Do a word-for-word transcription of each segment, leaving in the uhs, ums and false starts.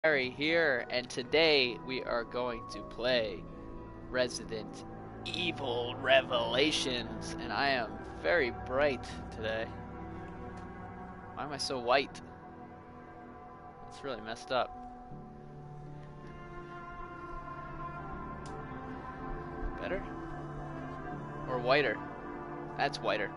Harry here, and today we are going to play Resident Evil Revelations, and I am very bright today. Why am I so white? It's really messed up. Better? Or whiter? That's whiter.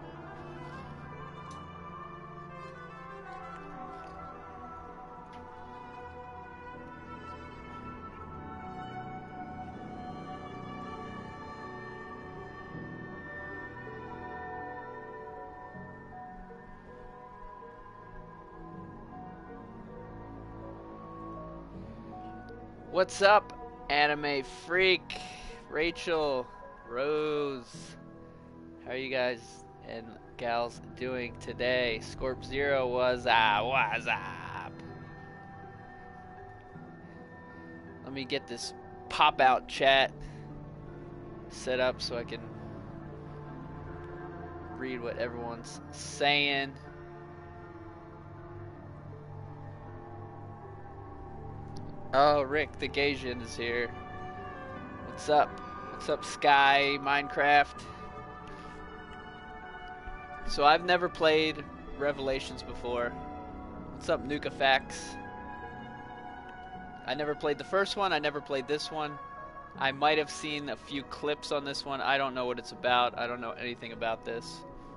What's up, anime freak? Rachel, Rose, how are you guys and gals doing today? Scorp Zero was uh, what's up? Let me get this pop out chat set up so I can read what everyone's saying. Oh, Rick the Gasian is here. What's up? What's up, Sky Minecraft? So I've never played Revelations before. What's up, Nukafax? I never played the first one. I never played this one. I might have seen a few clips on this one. I don't know what it's about. I don't know anything about this.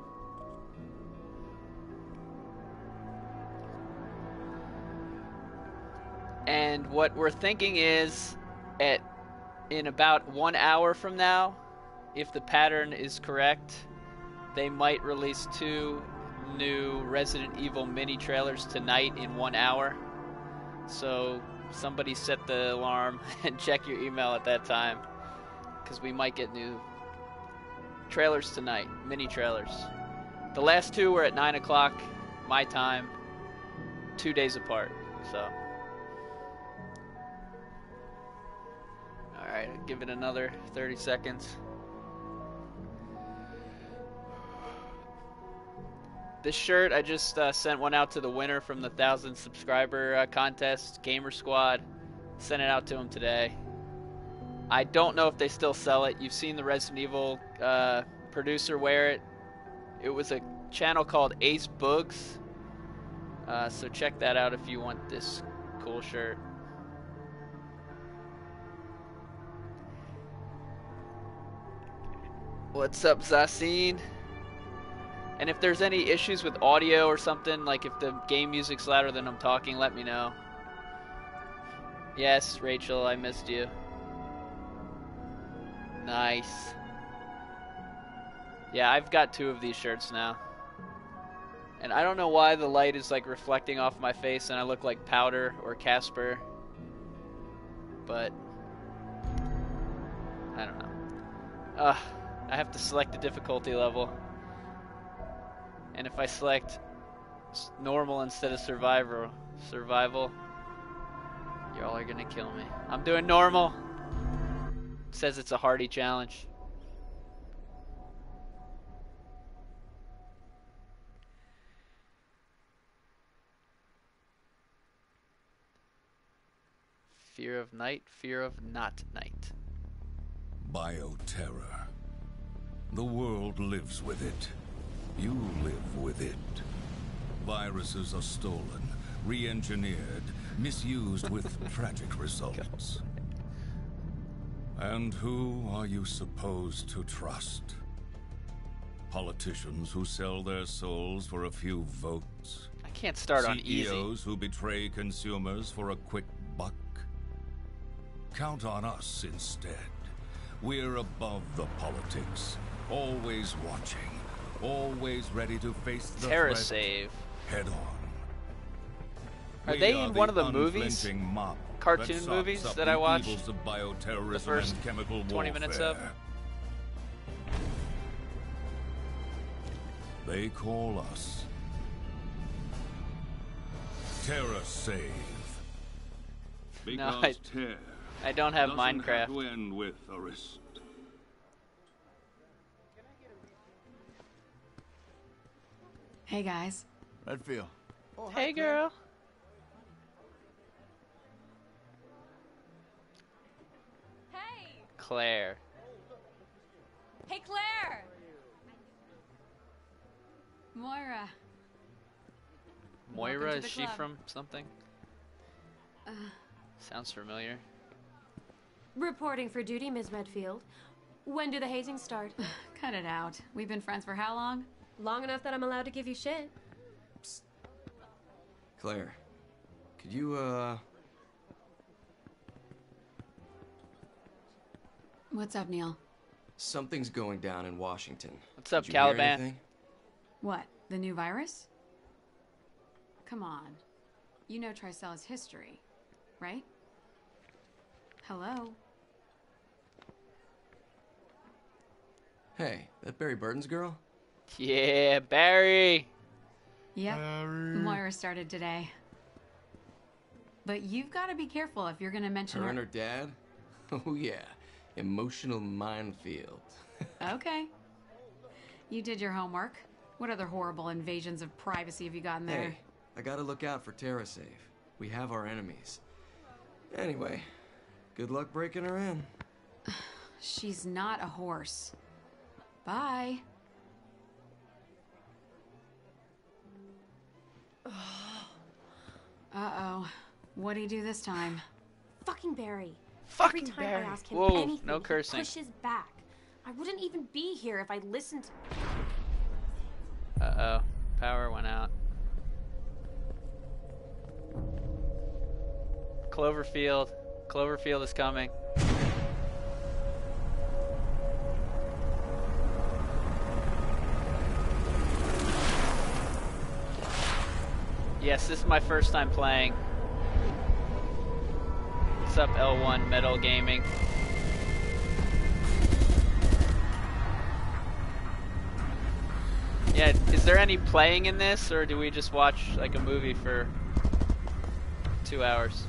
And what we're thinking is, at in about one hour from now, if the pattern is correct, they might release two new Resident Evil mini trailers tonight in one hour. So somebody set the alarm and check your email at that time, because we might get new trailers tonight, mini trailers. The last two were at nine o'clock my time, two days apart. So alright, I'll give it another thirty seconds. This shirt, I just uh, sent one out to the winner from the one thousand subscriber uh, contest, Gamer Squad. Sent it out to him today. I don't know if they still sell it. You've seen the Resident Evil uh, producer wear it. It was a channel called Ace Boogs. Uh, so check that out if you want this cool shirt. What's up, Zassine? And if there's any issues with audio or something, like if the game music's louder than I'm talking, let me know. Yes, Rachel, I missed you. Nice. Yeah, I've got two of these shirts now. And I don't know why the light is like reflecting off my face and I look like Powder or Casper. But I don't know. Ugh, I have to select the difficulty level. And if I select normal instead of survivor, survival, y'all are gonna kill me. I'm doing normal. It says it's a hardy challenge. Fear of night, fear of not night. Bioterror. The world lives with it. You live with it. Viruses are stolen, re-engineered, misused with tragic results. And who are you supposed to trust? Politicians who sell their souls for a few votes? I can't start on easy. C E Os who betray consumers for a quick buck? Count on us instead. We're above the politics, always watching. Always ready to face the Terra threat save. head on. Are We they are in the one of the movies? mop Cartoon that movies sops up that the I watched? evils of bioterrorism The first and chemical twenty minutes of? warfare. They call us Terra Save. No, I, I don't have Minecraft. Have to end with a risk. Hey guys. Redfield. Oh, hey girl. Claire. Hey, Claire! Moira. Moira, Welcome to is the she club. from something? Uh, Sounds familiar. Reporting for duty, Miss Redfield. When do the hazings start? cut it out. We've been friends for how long? Long enough that I'm allowed to give you shit. Claire, could you, uh... What's up, Neil? Something's going down in Washington. What's up, Did you hear Caliban? anything? What? The new virus? Come on. You know Tricella's history, right? Hello? Hey, that Barry Burton's girl? Yeah, Barry. Yep. Moira started today. But you've got to be careful if you're going to mention Her her. and her dad? Oh yeah, emotional minefield. Okay. You did your homework. What other horrible invasions of privacy have you gotten there? Hey, I gotta look out for TerraSafe. We have our enemies. Anyway, good luck breaking her in. She's not a horse. Bye. Uh-oh. What'd he do this time? Fucking Barry. Fucking Every time Barry. I ask him Whoa, anything, no cursing. he pushes back. I wouldn't even be here if I listened to... Uh-oh. Power went out. Cloverfield. Cloverfield is coming. Yes, this is my first time playing. Sup E zero one Metal Gaming. Yeah, is there any playing in this, or do we just watch like a movie for two hours?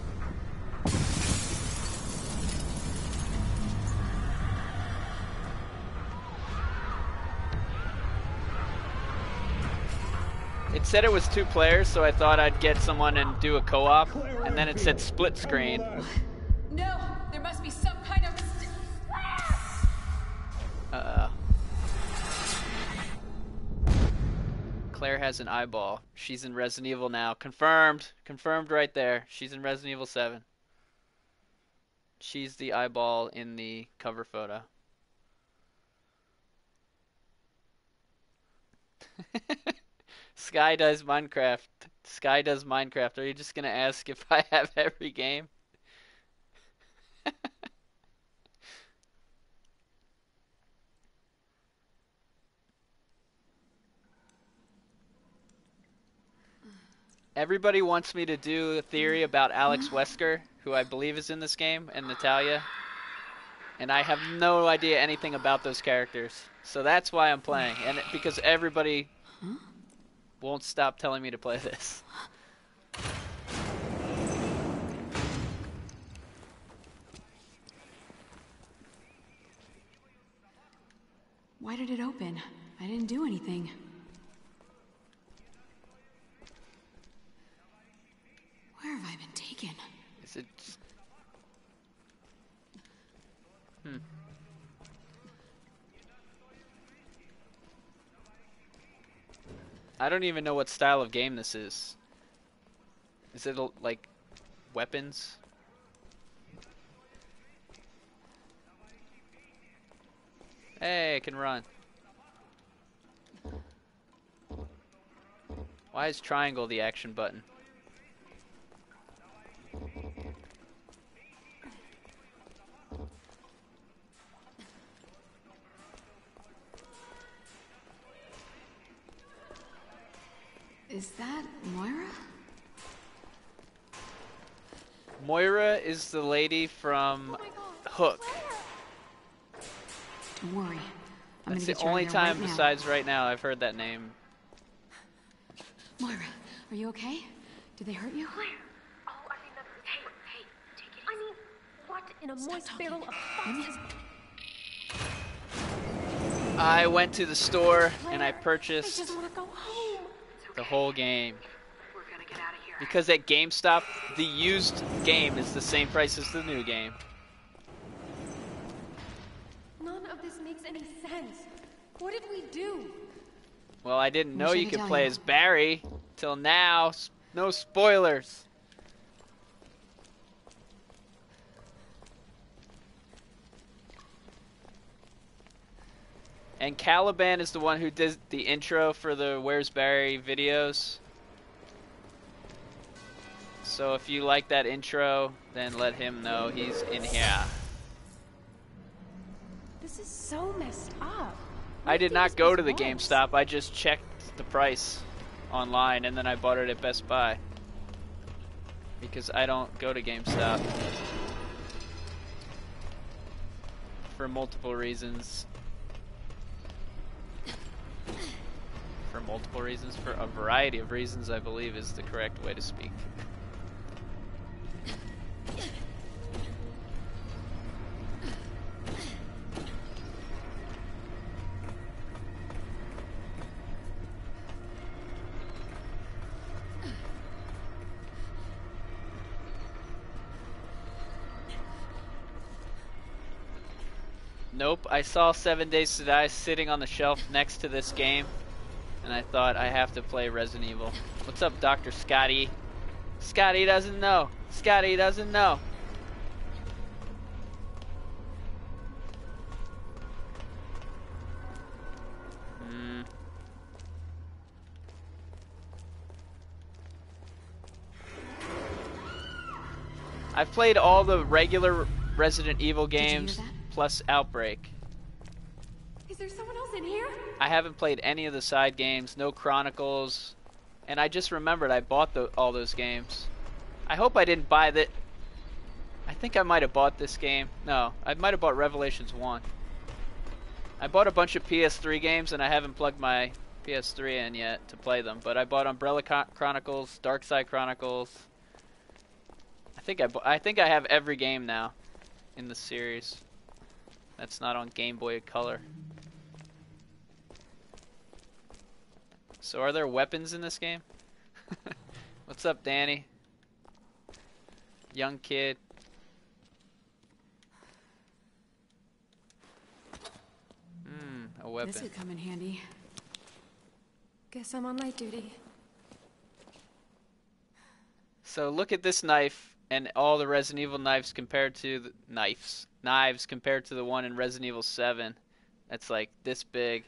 It said it was two players, so I thought I'd get someone and do a co-op, and then it said split screen. No! There must be some kind of... Uh-oh. Claire has an eyeball. She's in Resident Evil now. Confirmed. Confirmed right there. She's in Resident Evil seven. She's the eyeball in the cover photo. Sky does Minecraft. Sky does Minecraft. Are you just gonna ask if I have every game? Everybody wants me to do a theory about Alex Wesker, who I believe is in this game, and Natalia. And I have no idea anything about those characters. So that's why I'm playing. And it, because everybody won't stop telling me to play this. Why did it open? I didn't do anything. Where have I been taken? Is it just... Hmm. I don't even know what style of game this is. Is it like weapons? Hey, I can run. Why is triangle the action button? Is that Moira? Moira is the lady from Hook. Don't worry. I'm That's gonna the get you out only of here right time now. besides right now I've heard that name. Moira, are you okay? Did they hurt you? Claire! Oh, I remember. Hey, hey, take it easy. I mean, what in a Stop moist talking. barrel of Let me- foxes? I went to the store and I Claire, purchased I just want to go home. the whole game. We're gonna get out of here. Because at GameStop, the used game is the same price as the new game. None of this makes any sense. What did we do? Well, I didn't know Wish I you could could tell play you. as Barry till now. S- No spoilers. And Caliban is the one who did the intro for the Where's Barry videos. So if you like that intro, then let him know he's in here. This is so messed up. I What did if not this go was to the worse? GameStop. I just checked the price online and then I bought it at Best Buy. Because I don't go to GameStop. For multiple reasons. For multiple reasons, for a variety of reasons, I believe is the correct way to speak. Nope, I saw Seven Days to Die sitting on the shelf next to this game. And I thought I have to play Resident Evil. What's up, Doctor Scotty? Scotty doesn't know. Scotty doesn't know. Hmm. I've played all the regular Resident Evil you hear games that? plus Outbreak. Is there someone else in here? I haven't played any of the side games, no Chronicles, and I just remembered I bought the, all those games. I hope I didn't buy that. I think I might have bought this game. No, I might have bought Revelations one. I bought a bunch of P S three games and I haven't plugged my P S three in yet to play them, but I bought Umbrella Chronicles, Dark Side Chronicles. I think I, I think I have every game now in the series that's not on Game Boy Color. So are there weapons in this game? What's up, Danny? Young kid. Hmm, a weapon. This could come in handy. Guess I'm on light duty. So look at this knife and all the Resident Evil knives compared to the knives. Knives compared to the one in Resident Evil seven. That's like this big.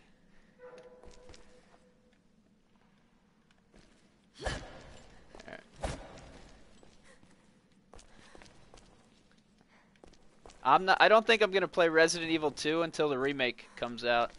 I'm not I don't think I'm going to play Resident Evil two until the remake comes out.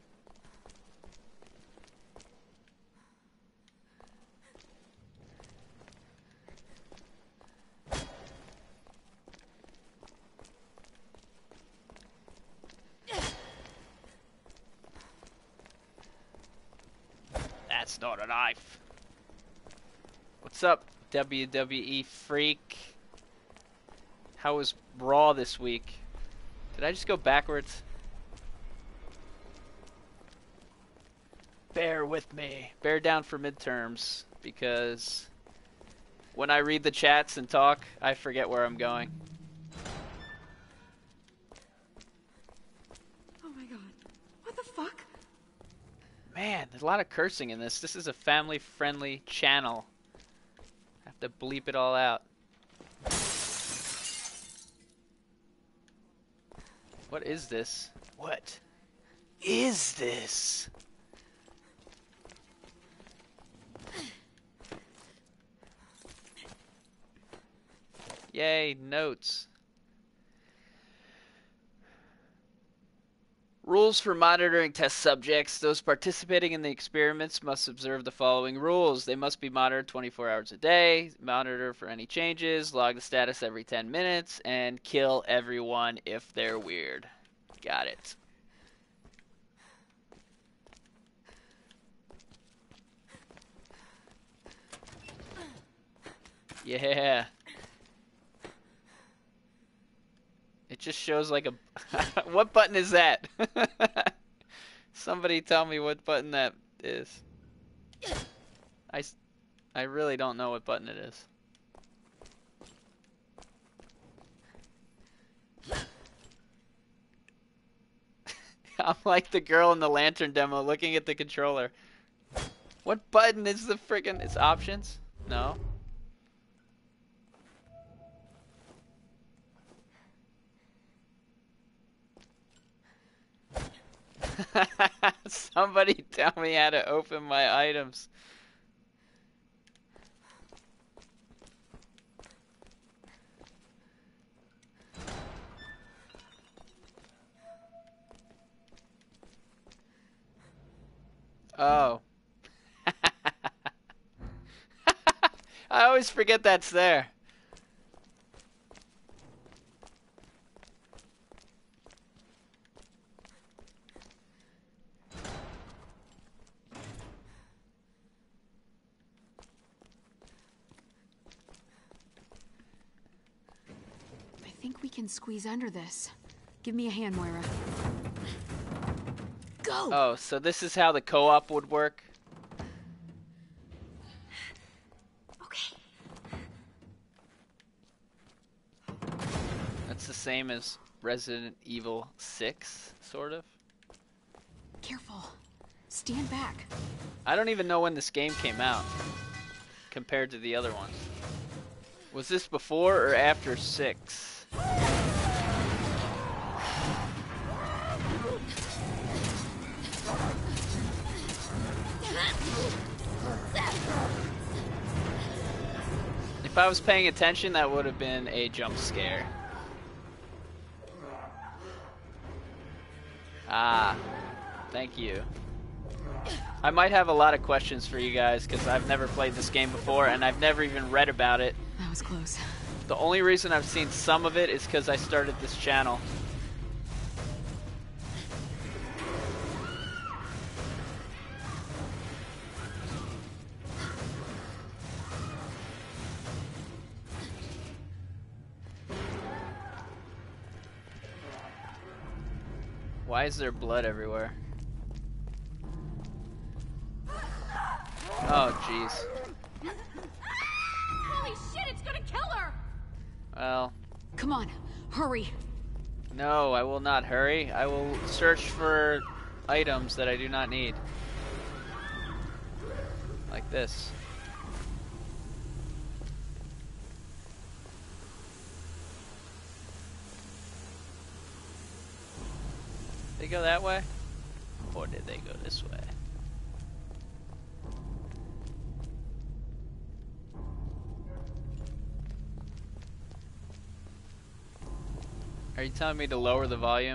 That's not a knife. What's up, W W E freak? How was Raw this week? Did I just go backwards? Bear with me. Bear down for midterms, because when I read the chats and talk, I forget where I'm going. Oh my god. What the fuck? Man, there's a lot of cursing in this. This is a family-friendly channel. I have to bleep it all out. What is this? What is this? Yay, notes. Rules for monitoring test subjects. Those participating in the experiments must observe the following rules. They must be monitored twenty-four hours a day, monitor for any changes, log the status every ten minutes, and kill everyone if they're weird. Got it. Yeah. It just shows like a... What button is that? Somebody tell me what button that is. I, I really don't know what button it is. I'm like the girl in the lantern demo looking at the controller. What button is the friggin'... It's options? No. Somebody tell me how to open my items. Oh. I always forget that's there. I think we can squeeze under this. Give me a hand, Moira. Go! Oh, so this is how the co-op would work? Okay. That's the same as Resident Evil six, sort of. Careful. Stand back. I don't even know when this game came out compared to the other ones. Was this before or after six? If I was paying attention, that would have been a jump scare. Ah, thank you. I might have a lot of questions for you guys because I've never played this game before and I've never even read about it. That was close. The only reason I've seen some of it is because I started this channel. Why is there blood everywhere? Oh, jeez. Holy shit, it's gonna kill her! Well... Come on, hurry. No, I will not hurry. I will search for items that I do not need. Like this. They go that way? Or did they go this way? Are you telling me to lower the volume?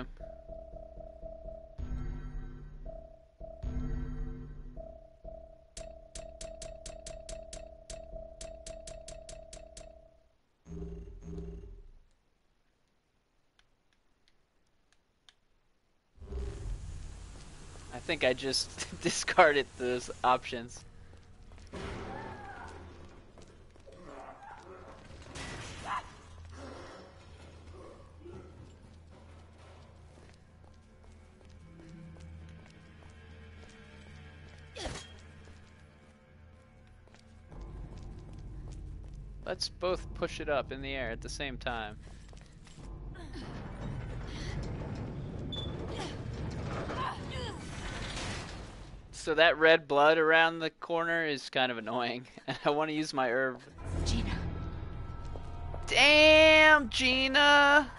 I think I just discarded those options. Let's both push it up in the air at the same time. So that red blood around the corner is kind of annoying. I want to use my herb. Gina. Damn, Gina!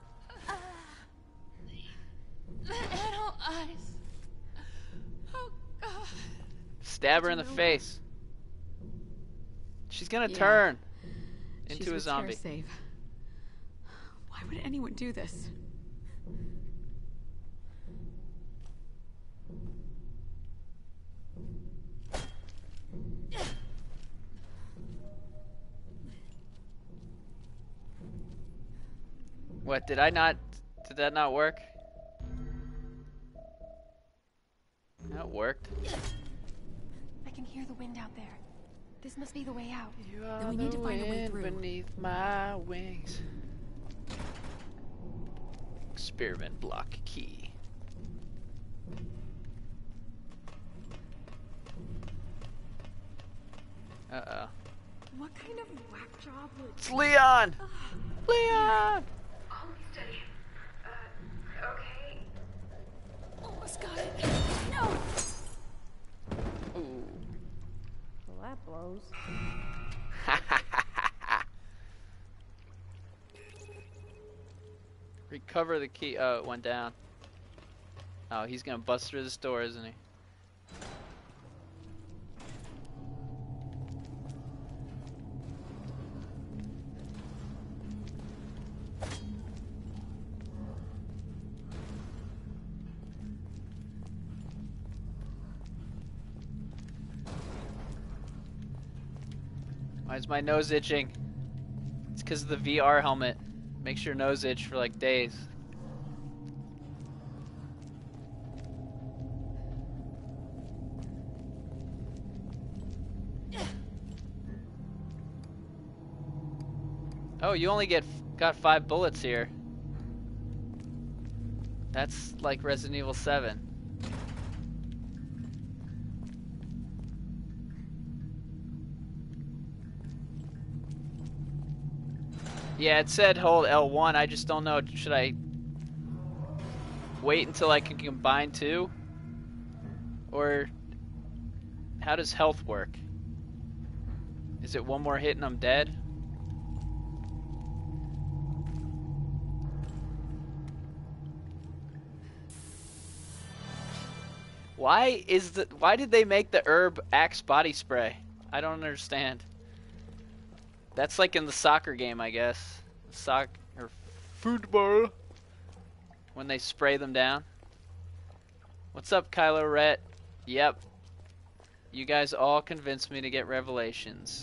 Little eyes. Oh, God. Stab her in the face. She's gonna yeah. turn into She's a zombie. Safe. Why would anyone do this? What, did I not, did that not work? That worked. I can hear the wind out there. This must be the way out. You are then we the need to find a way wind through. beneath my wings. Experiment block key. Uh-oh. What kind of whack job would... It's Leon! Leon! Hold steady. Uh, okay. Almost got it. No! Ooh. Well, that blows. Recover the key. Oh, it went down. Oh, he's gonna bust through this door, isn't he? Why is my nose itching? It's because of the V R helmet. Makes your nose itch for like days. Oh, you only get got five bullets here. That's like Resident Evil seven. Yeah, it said hold L one. I just don't know. Should I wait until I can combine two? Or how does health work? Is it one more hit and I'm dead? Why is the why did they make the herb Axe body spray? I don't understand. That's like in the soccer game, I guess. Soccer or football. When they spray them down. What's up, Kylo Ret? Yep. You guys all convinced me to get Revelations.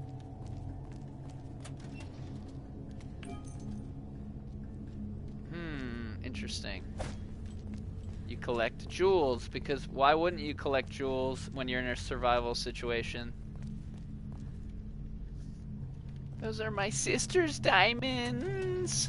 Hmm, interesting. You collect jewels, because why wouldn't you collect jewels when you're in a survival situation? Those are my sister's diamonds!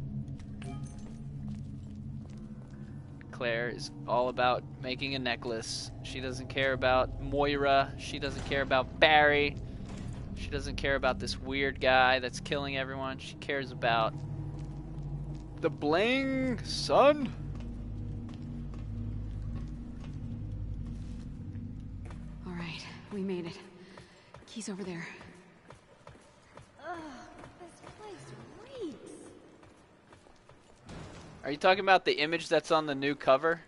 Claire is all about making a necklace. She doesn't care about Moira. She doesn't care about Barry. She doesn't care about this weird guy that's killing everyone. She cares about the bling, son! Alright, we made it. Key's over there. Ugh, this place reeks. Are you talking about the image that's on the new cover?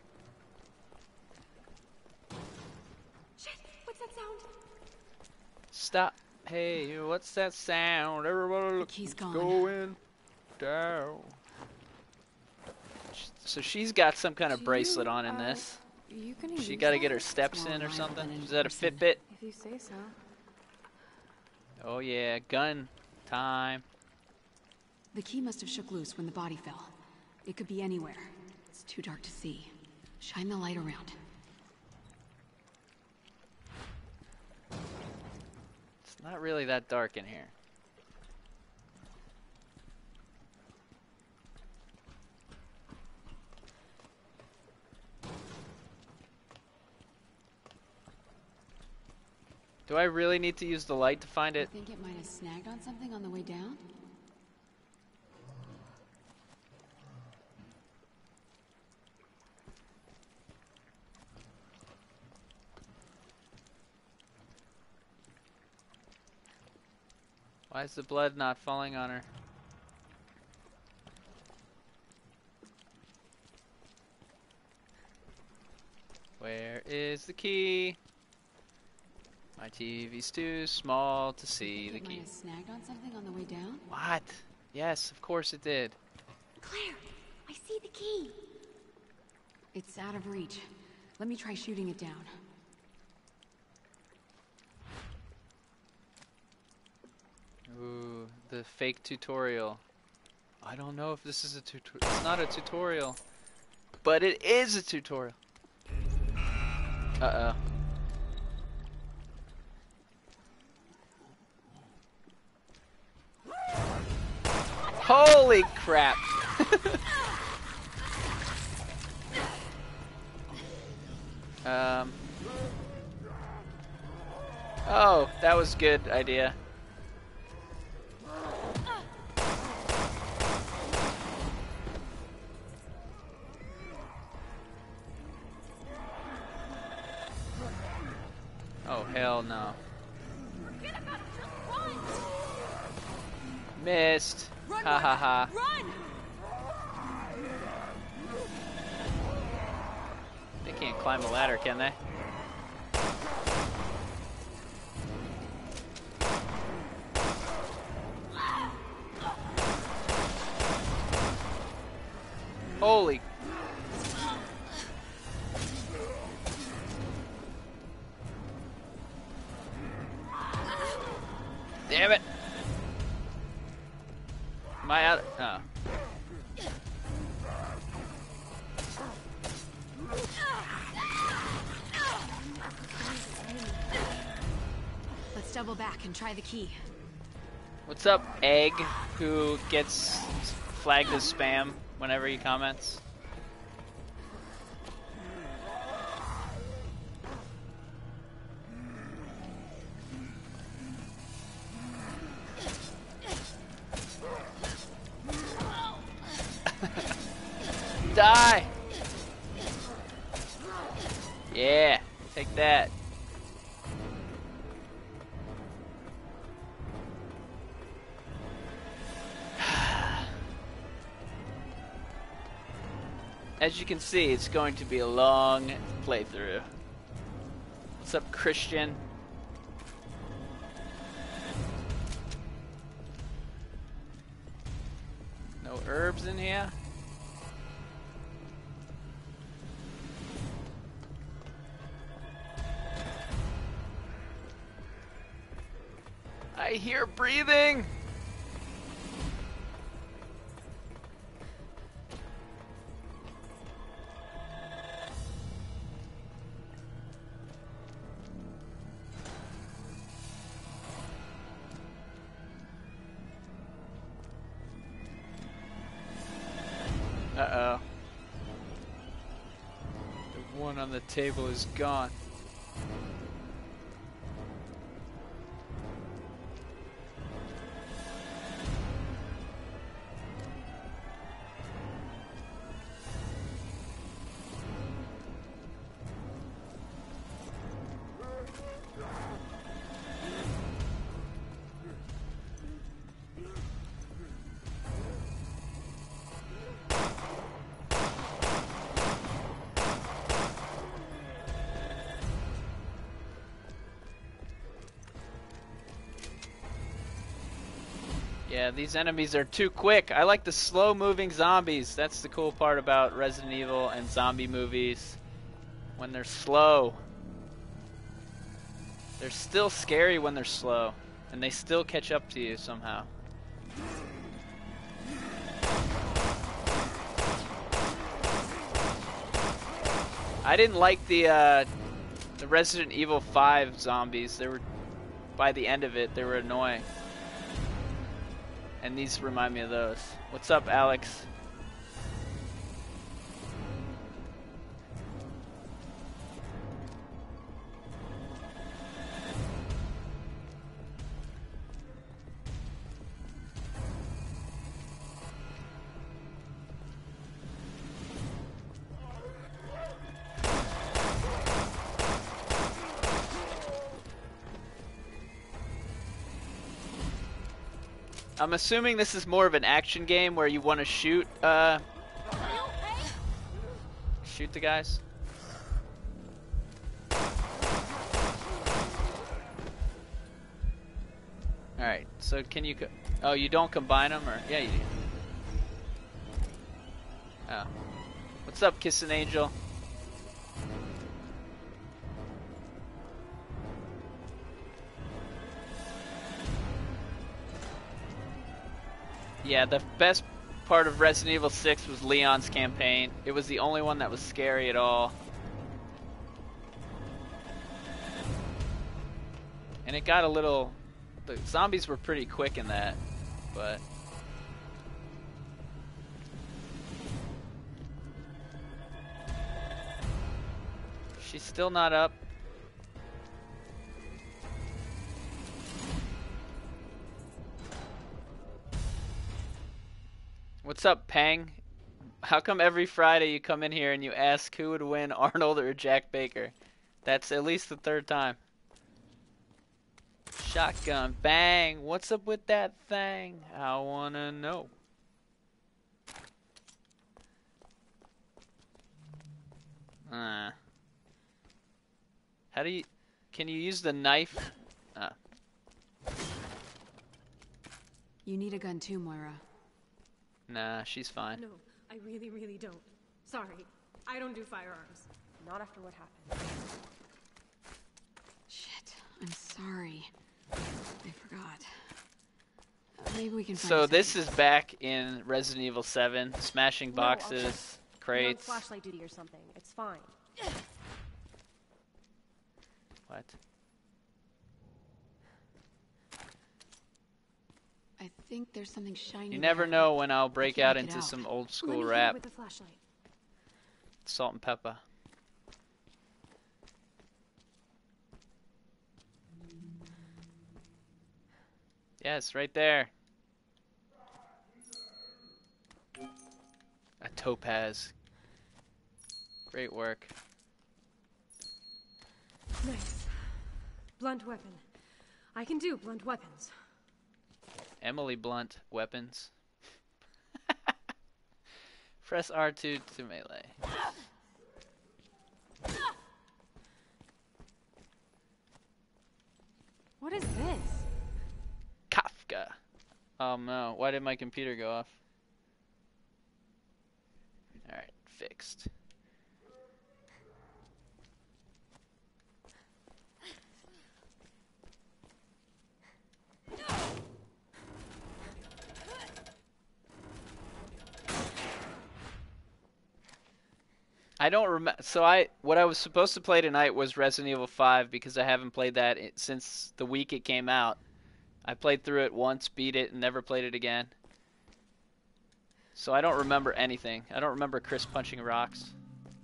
Shit, what's that sound? Stop. Hey, what's that sound? Everybody look, Key's gone. going down. So she's got some kind of Do bracelet you, on in uh, this. You gonna She use got to that? get her steps It's more in or reliable something. than in Is that a person. Fitbit? If you say so. Oh yeah, gun time. The key must have shook loose when the body fell. It could be anywhere. It's too dark to see. Shine the light around. It's not really that dark in here. Do I really need to use the light to find it? You think it might have snagged on something on the way down? Why is the blood not falling on her? Where is the key? My T V's too small to see the It might key. have snagged on something on the way down? What? Yes, of course it did. Claire, I see the key. It's out of reach. Let me try shooting it down. Ooh, the fake tutorial. I don't know if this is a tutorial. It's not a tutorial. But it is a tutorial. Uh-oh. Holy crap. um. Oh, that was a good idea. hell no. Missed. Run, Ha ha ha. Run! They can't climb a ladder, can they? Holy. Damn it. Am I out? Oh. Let's double back and try the key. What's up, Egg, who gets flagged as spam whenever he comments? Die! Yeah, take that. As you can see, it's going to be a long playthrough. What's up, Christian? No herbs in here? I hear breathing! Uh-oh. The one on the table is gone. Yeah, these enemies are too quick. I like the slow-moving zombies. That's the cool part about Resident Evil and zombie movies. When they're slow. They're still scary when they're slow. And they still catch up to you somehow. I didn't like the, uh, the Resident Evil five zombies. They were, by the end of it, they were annoying. And these remind me of those. What's up, Alex? I'm assuming this is more of an action game where you want to shoot, uh, shoot the guys. Alright, so can you, co oh, you don't combine them, or, yeah, you do. Oh. What's up, Kissing Angel? Yeah, the best part of Resident Evil six was Leon's campaign. It was the only one that was scary at all. And it got a little... The zombies were pretty quick in that, but... She's still not up. What's up, Pang? How come every Friday you come in here and you ask who would win, Arnold or Jack Baker? That's at least the third time. Shotgun, bang! What's up with that thing? I wanna know. Uh, how do you... Can you use the knife? Uh. You need a gun too, Moira. Nah, she's fine. No, I really, really don't. Sorry, I don't do firearms. Not after what happened. Shit, I'm sorry. I forgot. Uh, maybe we can find So something. this is back in Resident Evil seven, smashing No, I'll boxes, check. crates. You're on flashlight duty or something. It's fine. What? I think there's something shiny. You never there. know when I'll break can't out make it into out. some old Let school me hit it rap. with the flashlight. Salt and pepper. Yes, right there. A topaz. Great work. Nice. Blunt weapon. I can do blunt weapons. Emily Blunt weapons. Press R two to melee. What is this? Kafka. Oh no, why did my computer go off? Alright, fixed. I don't remember. So I, what I was supposed to play tonight was Resident Evil five because I haven't played that i- since the week it came out. I played through it once, beat it, and never played it again. So I don't remember anything. I don't remember Chris punching rocks.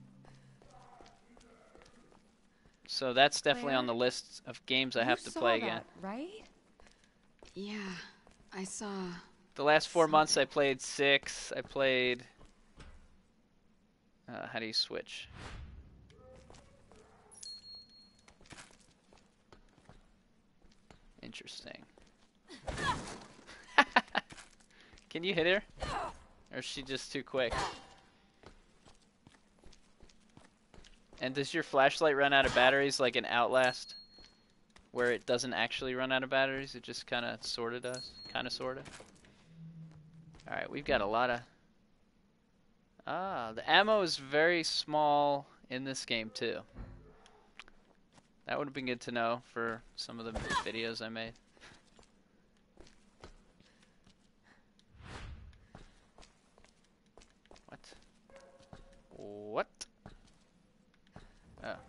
So that's definitely on the list of games I have to play again. Right? Yeah, I saw. The last four months I played six. I played. Uh, how do you switch? Interesting. Can you hit her? Or is she just too quick? And does your flashlight run out of batteries like an Outlast? Where it doesn't actually run out of batteries, it just kind of sort of does? Kind of, sort of? Alright, we've got a lot of... Ah, the ammo is very small in this game too. That would have been good to know for some of the videos I made. What? What? Oh.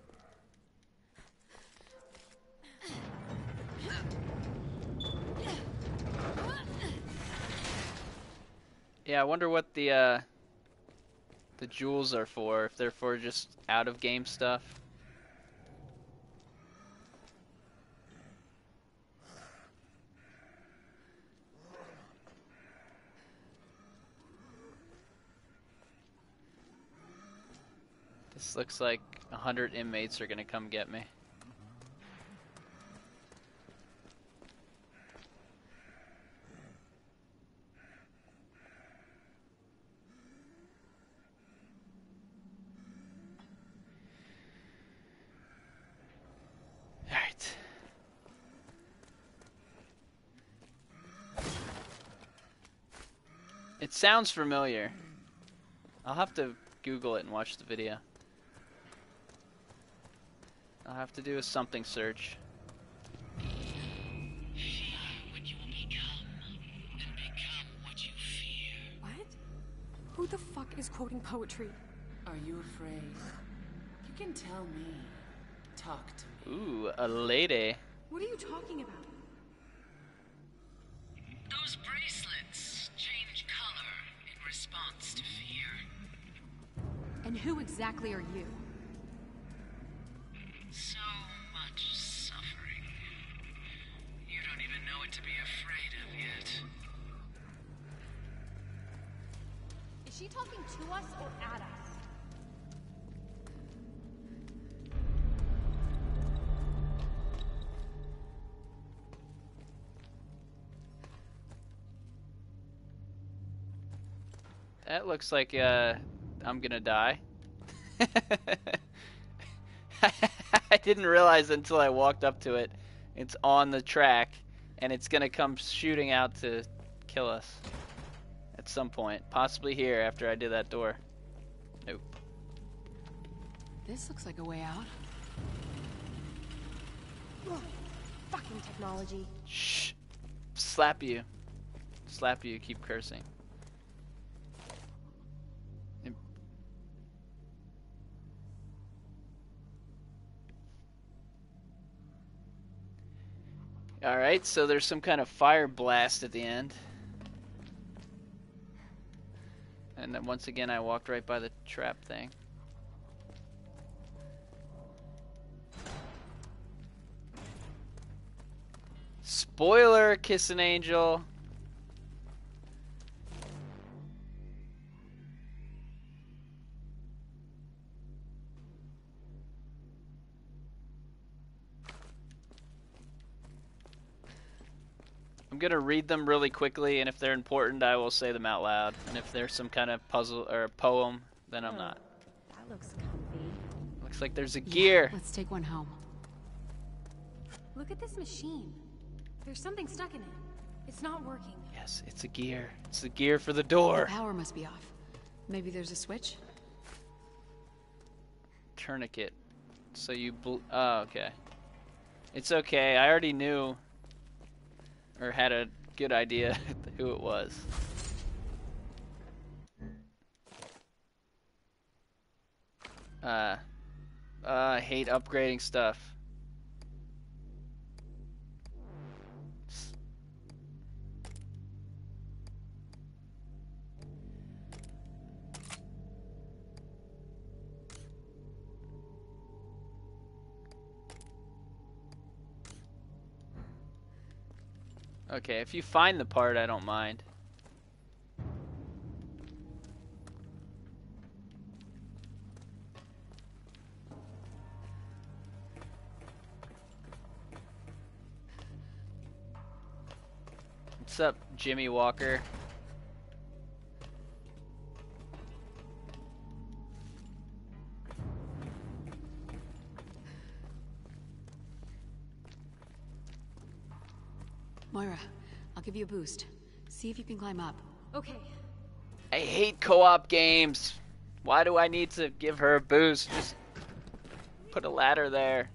Yeah, I wonder what the uh the jewels are for, if they're for just out of game stuff. This looks like a hundred inmates are gonna come get me. Alright. It sounds familiar. I'll have to Google it and watch the video. I'll have to do a something search. When you will become, and become what you fear. What? Who the fuck is quoting poetry? Are you afraid? You can tell me. Talk to me. Ooh, a lady. What are you talking about? Those bracelets change color in response to fear. And who exactly are you? So much suffering. You don't even know what to be afraid of yet. Is she talking to us or at us? That looks like uh, I'm gonna die. I didn't realize until I walked up to it. It's on the track, and it's gonna come shooting out to kill us at some point. Possibly here after I do that door. Nope. This looks like a way out. Ugh, fucking technology. Shh. Slap you. Slap you, keep cursing. Alright, so there's some kind of fire blast at the end. And then once again I walked right by the trap thing. Spoiler, kiss an angel. I'm gonna read them really quickly, and if they're important, I will say them out loud. And if there's some kind of puzzle or poem, then I'm not. That looks comfy. Looks like there's a gear. Let's take one home. Look at this machine. There's something stuck in it. It's not working. Yes, it's a gear. It's the gear for the door. The power must be off. Maybe there's a switch? Tourniquet. So you bl- oh, okay. It's okay. I already knew or had a good idea who it was. Uh, uh, I hate upgrading stuff. Okay, if you find the part, I don't mind. What's up, Jimmy Walker? Moira, I'll give you a boost. See if you can climb up. Okay. I hate co-op games. Why do I need to give her a boost? Just put a ladder there.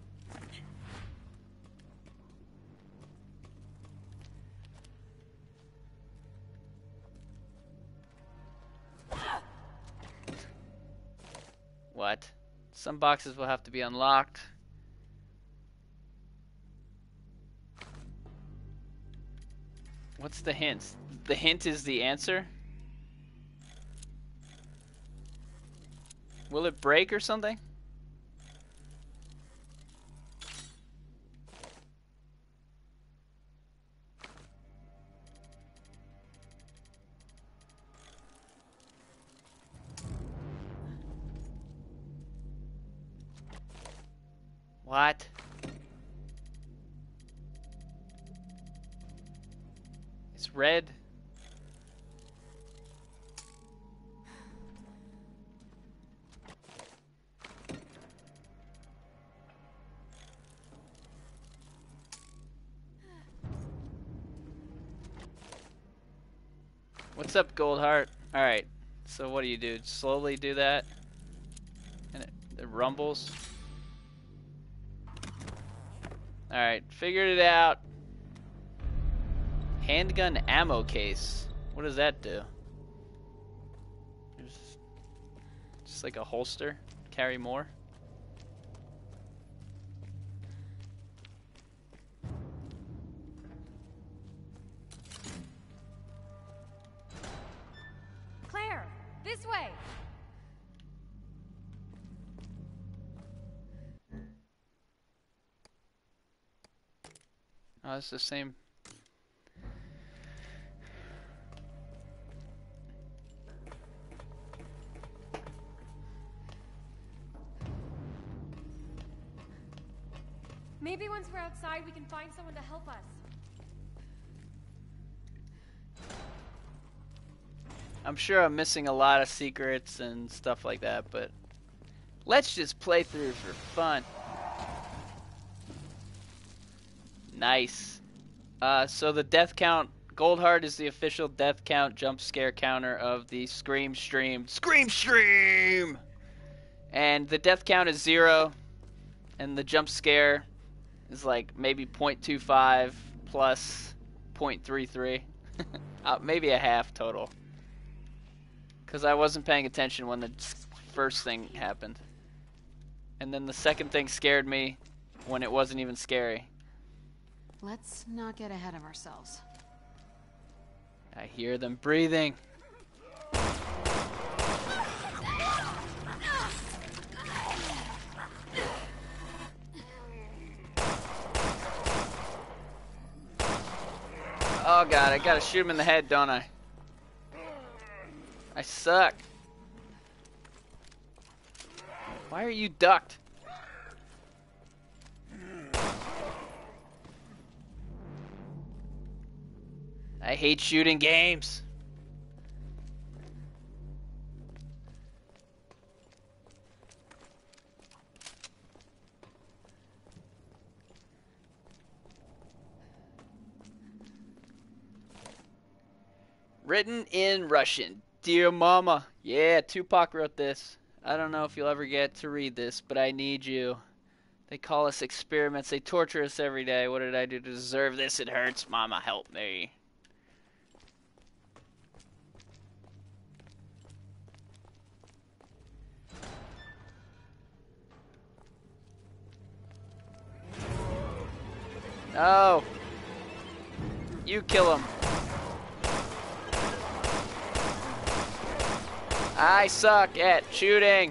What? Some boxes will have to be unlocked. What's the hint? The hint is the answer? Will it break or something? What? It's red. What's up, Goldheart? Alright, so what do you do? Slowly do that? And it, it rumbles? Alright, figured it out. Handgun ammo case. What does that do? There's just like a holster. Carry more. Claire, this way. Oh, it's the same. Maybe once we're outside, we can find someone to help us. I'm sure I'm missing a lot of secrets and stuff like that, but let's just play through for fun. Nice. Uh, so the death count, Goldheart is the official death count jump scare counter of the Scream Stream. Scream Stream! And the death count is zero, and the jump scare is like maybe zero point two five plus zero point three three. uh, maybe a half total. Because I wasn't paying attention when the first thing happened. And then the second thing scared me when it wasn't even scary. Let's not get ahead of ourselves. I hear them breathing. Oh god, I gotta shoot him in the head, don't I? I suck. Why are you ducked? I hate shooting games. Written in Russian. Dear Mama. Yeah, Tupac wrote this. I don't know if you'll ever get to read this, but I need you. They call us experiments. They torture us every day. What did I do to deserve this? It hurts. Mama, help me. No. You kill him. I suck at shooting.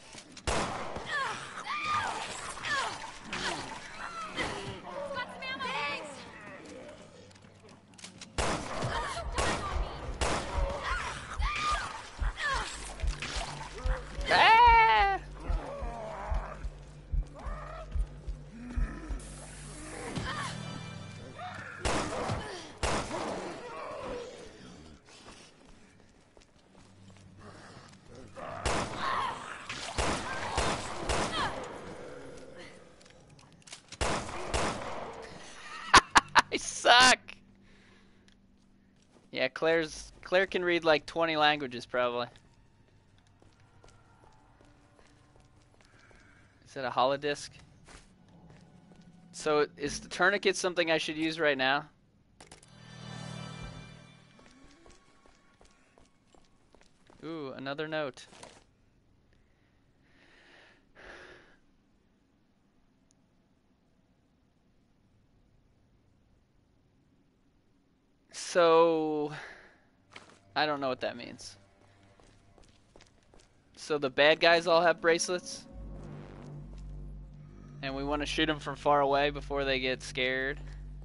Ah! I suck. Yeah, Claire's Claire can read like twenty languages probably. Is that a holodisc? So is the tourniquet something I should use right now? Ooh, another note. So, I don't know what that means. So the bad guys all have bracelets? And we want to shoot them from far away before they get scared?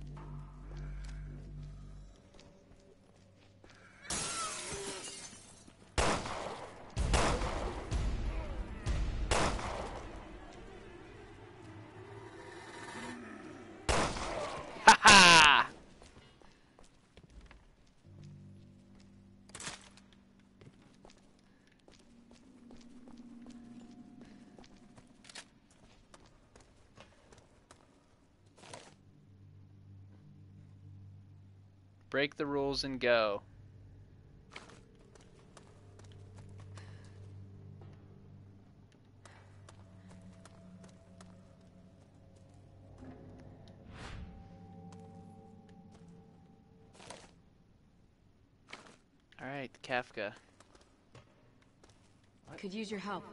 Ha-ha! Break the rules and go. All right, Kafka. Could use your help.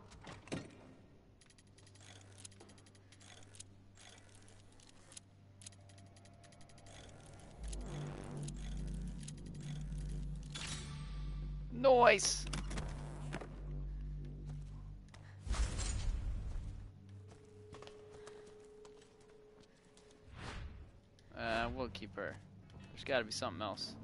Noise! Uh, we'll keep her. There's gotta be something else.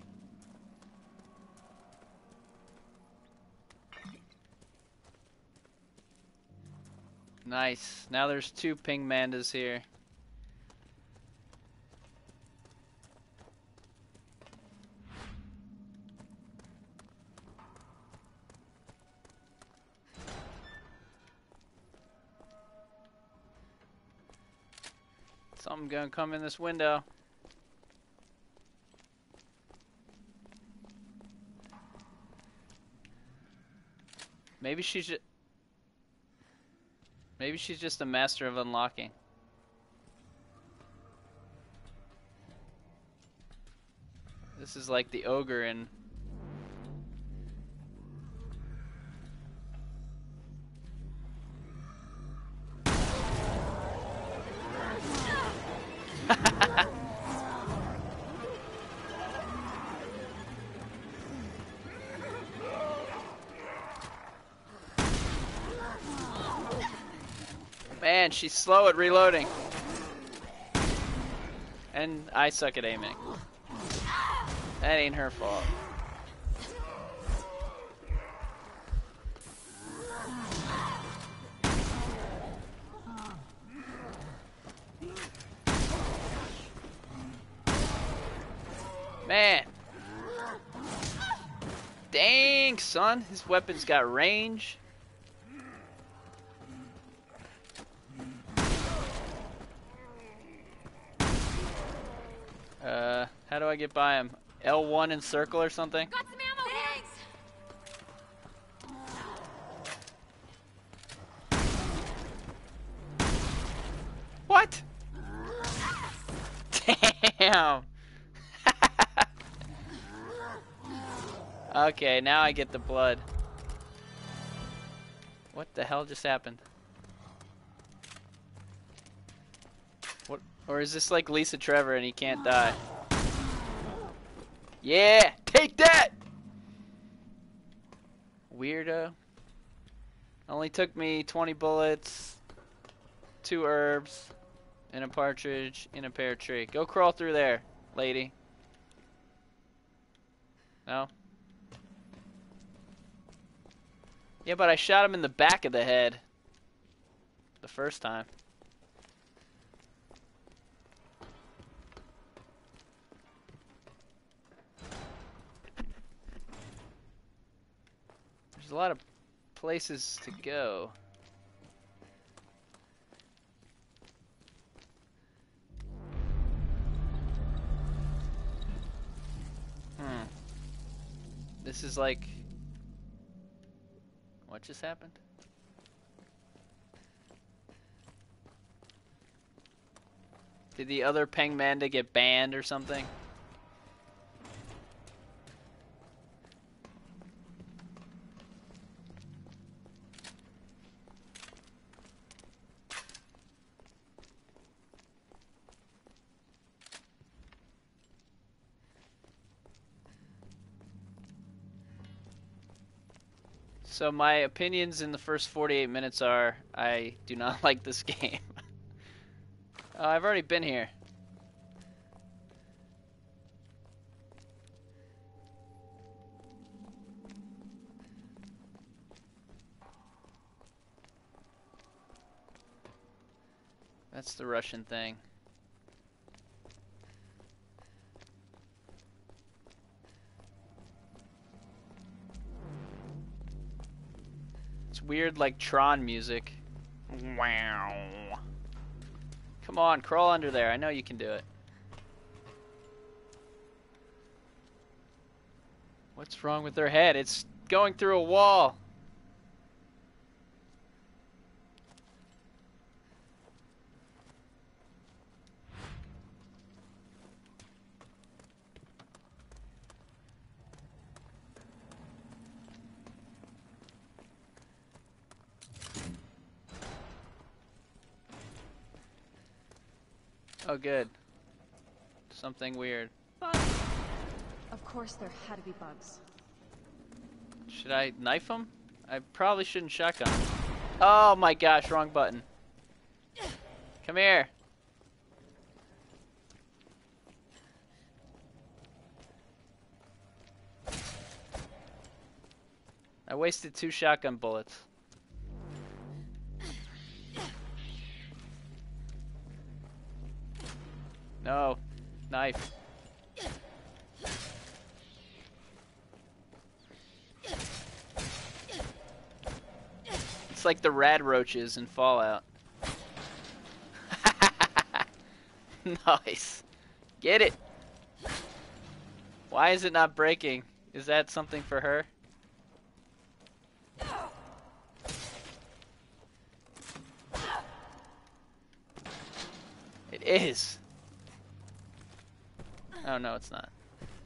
Nice. Now there's two ping mandas here. Something gonna come in this window. Maybe she's just... Maybe she's just a master of unlocking. This is like the ogre in... Man, she's slow at reloading. And I suck at aiming. That ain't her fault. Man. Dang, son. His weapon's got range. Uh, how do I get by him? L one in circle or something? Got some ammo. Thanks. What? Damn. Okay, now I get the blood. What the hell just happened? What? Or is this like Lisa Trevor and he can't die? Yeah! Take that! Weirdo. Only took me twenty bullets, two herbs, and a partridge in a pear tree. Go crawl through there, lady. No? Yeah, but I shot him in the back of the head the first time. There's a lot of places to go. Hmm. This is like... What just happened? Did the other Pengmanda get banned or something? So my opinions in the first forty-eight minutes are, I do not like this game. Oh, I've already been here. That's the Russian thing. Weird, like Tron music. Wow. Come on, crawl under there. I know you can do it. What's wrong with their head? It's going through a wall. Oh, good. Something weird. Bugs. Of course there had to be bugs. Should I knife him? I probably shouldn't shotgun him. Oh my gosh, wrong button. Come here. I wasted two shotgun bullets. No. Knife. It's like the rad roaches in Fallout. Nice. Get it. Why is it not breaking? Is that something for her? It is. Oh, no, it's not.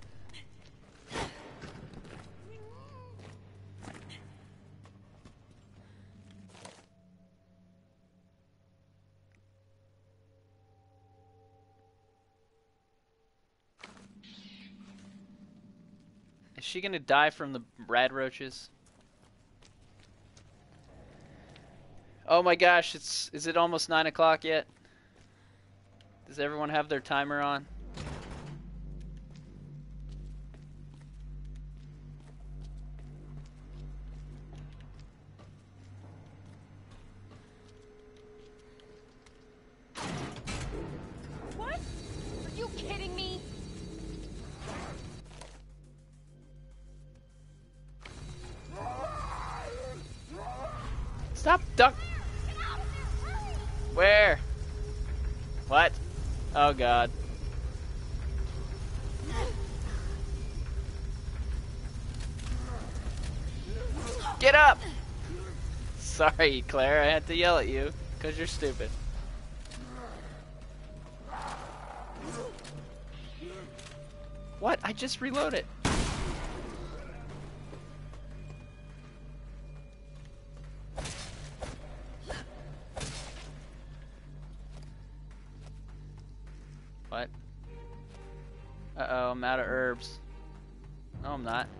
Is she gonna die from the rad roaches? Oh my gosh, it's is it almost nine o'clock yet? Does everyone have their timer on? What? Are you kidding me? Stop duck. Where? What? Oh god. Get up! Sorry, Claire, I had to yell at you, because you're stupid. What? I just reloaded. What? Uh-oh, I'm out of herbs. No, I'm not.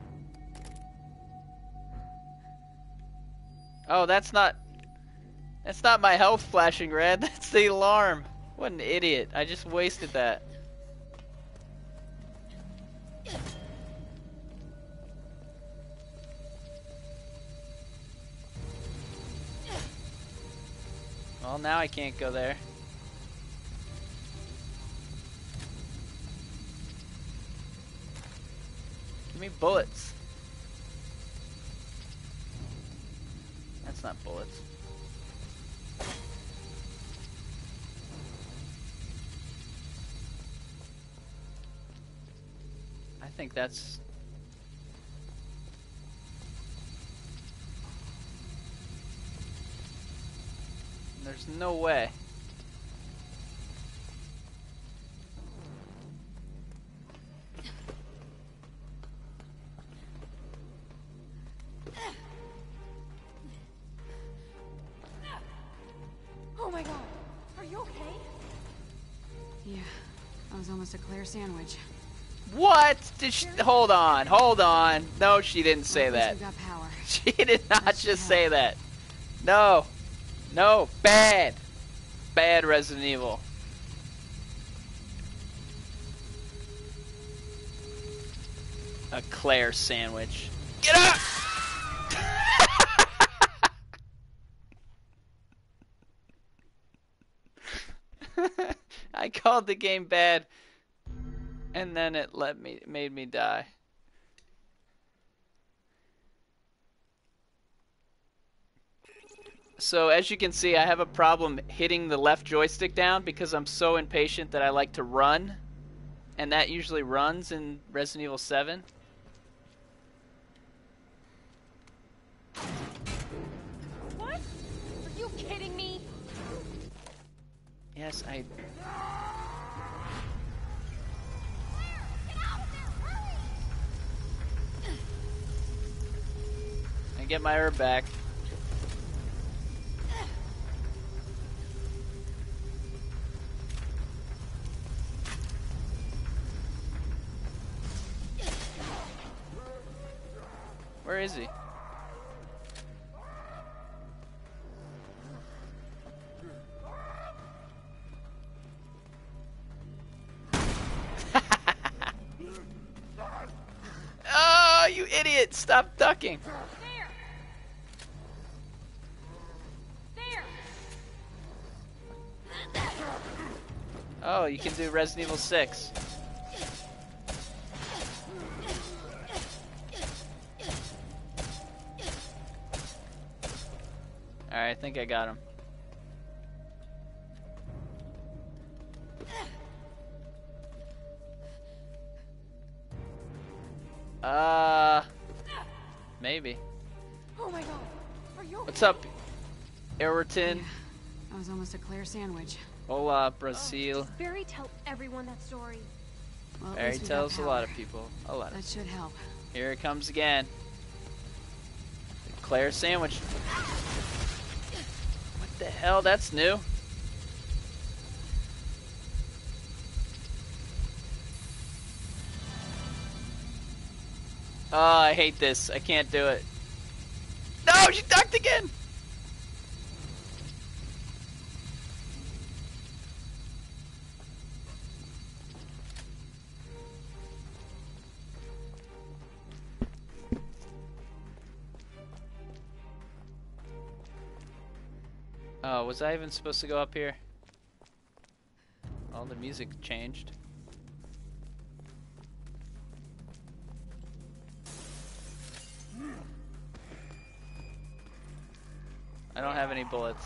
Oh, that's not... That's not my health flashing red. That's the alarm. What an idiot. I just wasted that. Well, now I can't go there. Give me bullets. That's not bullets. I think that's... There's no way. Oh my god. Are you okay? Yeah, I was almost a Claire sandwich. What? Did she... Hold on, hold on. No, she didn't say Well, at that. least we got power. She did not That should just help. say that. No. No. Bad. Bad Resident Evil. A Claire sandwich. Get up! I called the game bad, and then it let me, made me die. So as you can see, I have a problem hitting the left joystick down because I'm so impatient that I like to run, and that usually runs in Resident Evil seven. What? Are you kidding me? Yes, I... I get my herb back. Where is he? Oh, you idiot! Stop ducking! There! There! Oh, you can do Resident Evil six. Alright, I think I got him. Maybe. Oh my god. Are you okay? What's up, Ayrton? Yeah, I was almost a Claire sandwich. Hola, Brazil. Oh, Barry, tell everyone that story. Well, at Barry least we got tells a power. lot of people. A lot That of should help. Here it comes again. The Claire sandwich. What the hell? That's new. Oh, I hate this. I can't do it. No, she ducked again! Oh, was I even supposed to go up here? Well, the music changed. I don't have any bullets.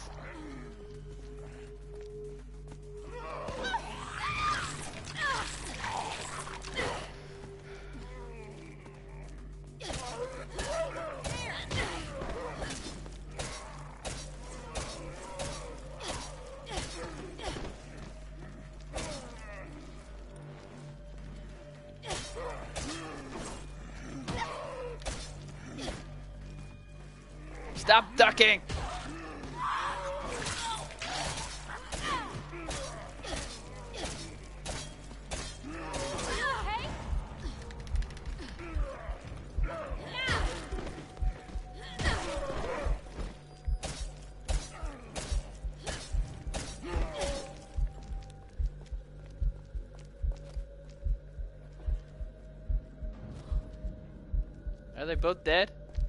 Stop ducking! Are they both dead?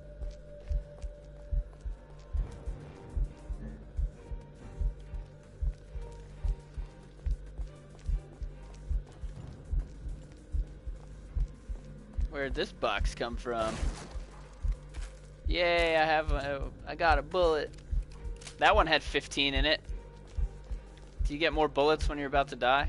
Where'd this box come from? Yay, I have a, I got a bullet. That one had fifteen in it. Do you get more bullets when you're about to die?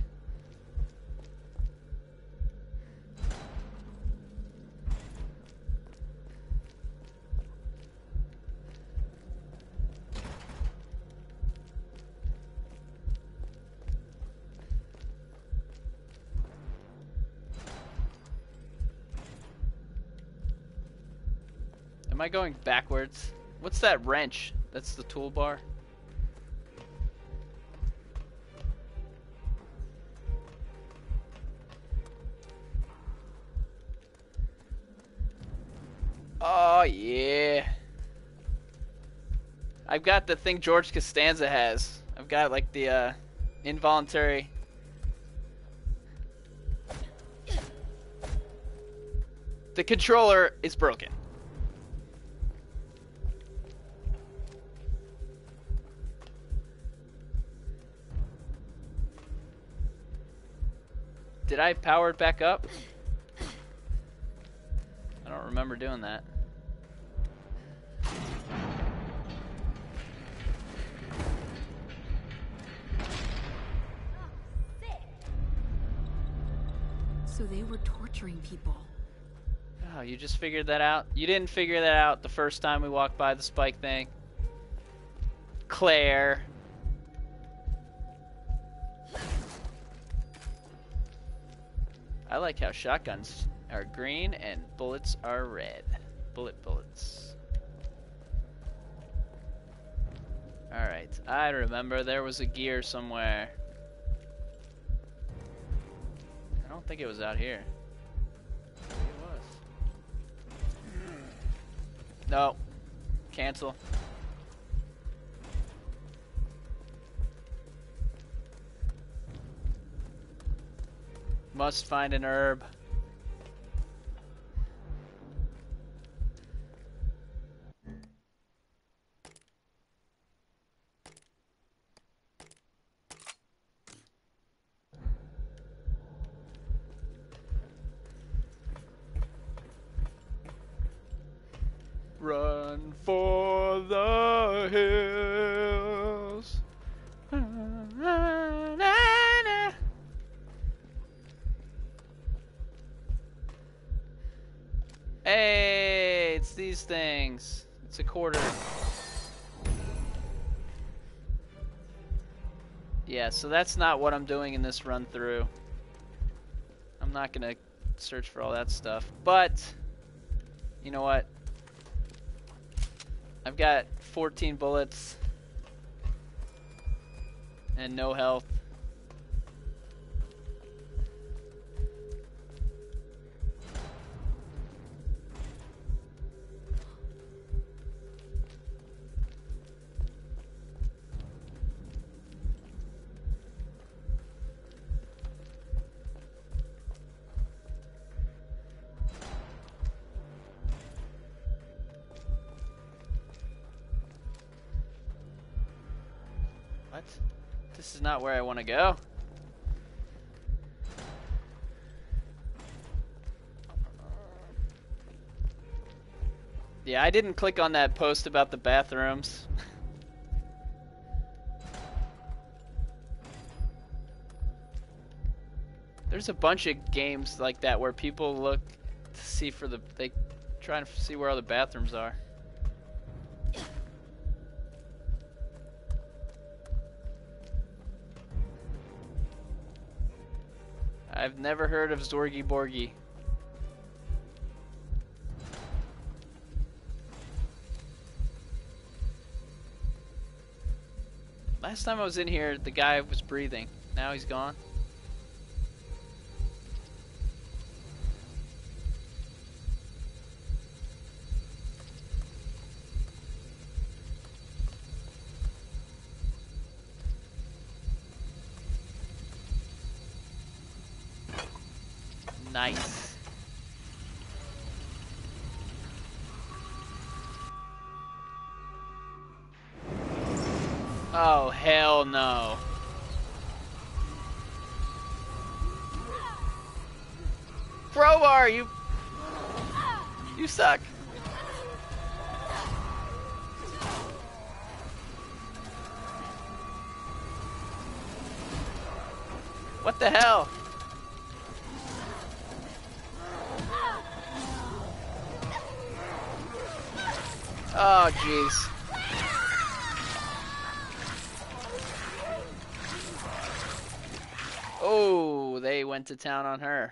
Am I going backwards? What's that wrench? That's the toolbar. Oh yeah. I've got the thing George Costanza has. I've got like the uh, involuntary. The controller is broken. Did I power it back up? I don't remember doing that. So they were torturing people. Oh, you just figured that out? You didn't figure that out the first time we walked by the spike thing? Claire. I like how shotguns are green and bullets are red. Bullet bullets. Alright, I remember there was a gear somewhere. I don't think it was out here. Maybe it was. No. Cancel. Must find an herb. Run for the hills. Hey, it's these these things. It's a quarter. Yeah, so that's not what I'm doing in this run through. I'm not gonna search for all that stuff. But, you know what? I've got fourteen bullets and no health. What? This is not where I want to go. Yeah, I didn't click on that post about the bathrooms. There's a bunch of games like that where people look to see for the... They try to see where all the bathrooms are. I've never heard of Zorgy Borgy. Last time I was in here, the guy was breathing. Now he's gone. Nice. Oh, hell no. Crowbar, you... You suck. What the hell? Oh, jeez. Oh, they went to town on her.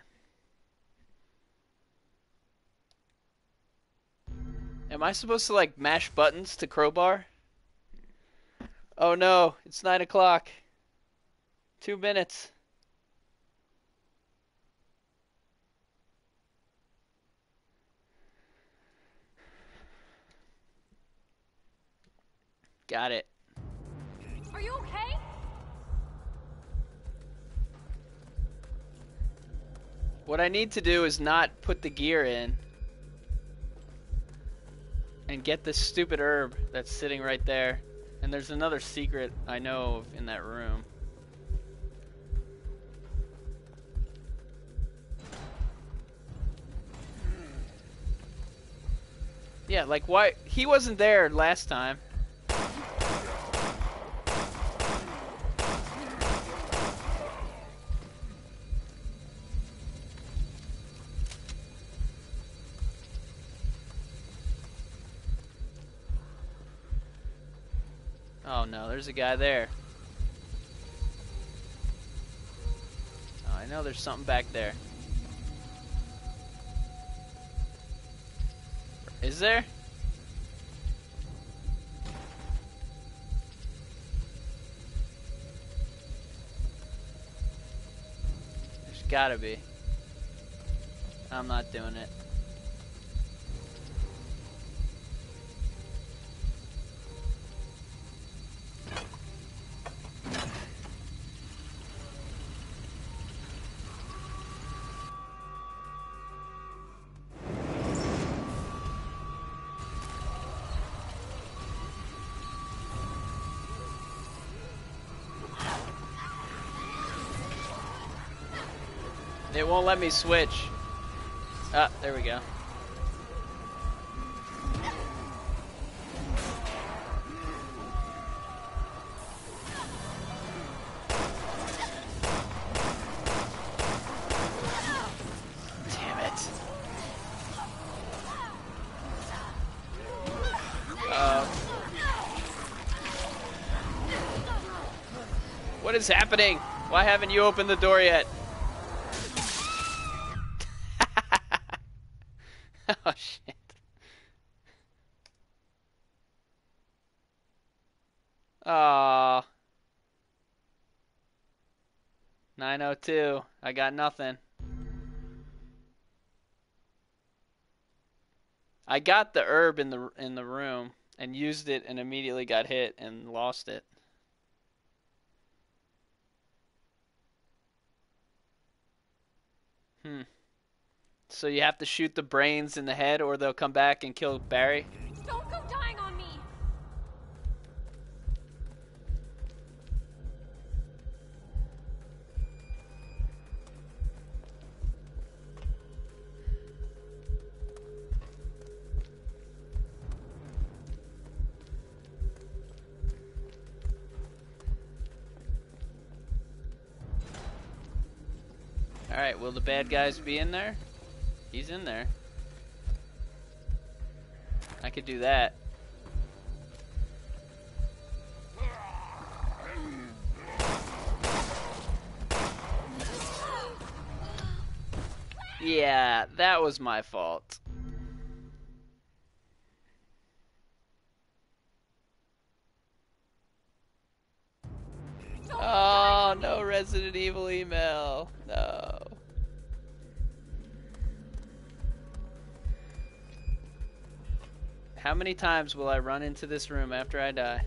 Am I supposed to, like, mash buttons to crowbar? Oh, no. It's nine o'clock. Two minutes. Got it. Are you okay? What I need to do is not put the gear in and get this stupid herb that's sitting right there. And there's another secret I know of in that room. Yeah, like why? He wasn't there last time. Oh no, there's a guy there. Oh, I know there's something back there. Is there? There's gotta be. I'm not doing it. It won't let me switch. Ah, there we go. Damn it. What is happening? Why haven't you opened the door yet? Oh, shit. Aww. nine oh two. I got nothing. I got the herb in the in the room and used it and immediately got hit and lost it. Hmm. So you have to shoot the brains in the head or they'll come back and kill Barry? Don't go dying on me! Alright, will the bad guys be in there? He's in there. I could do that. Yeah, that was my fault. Oh, no Resident Evil email. No. How many times will I run into this room after I die?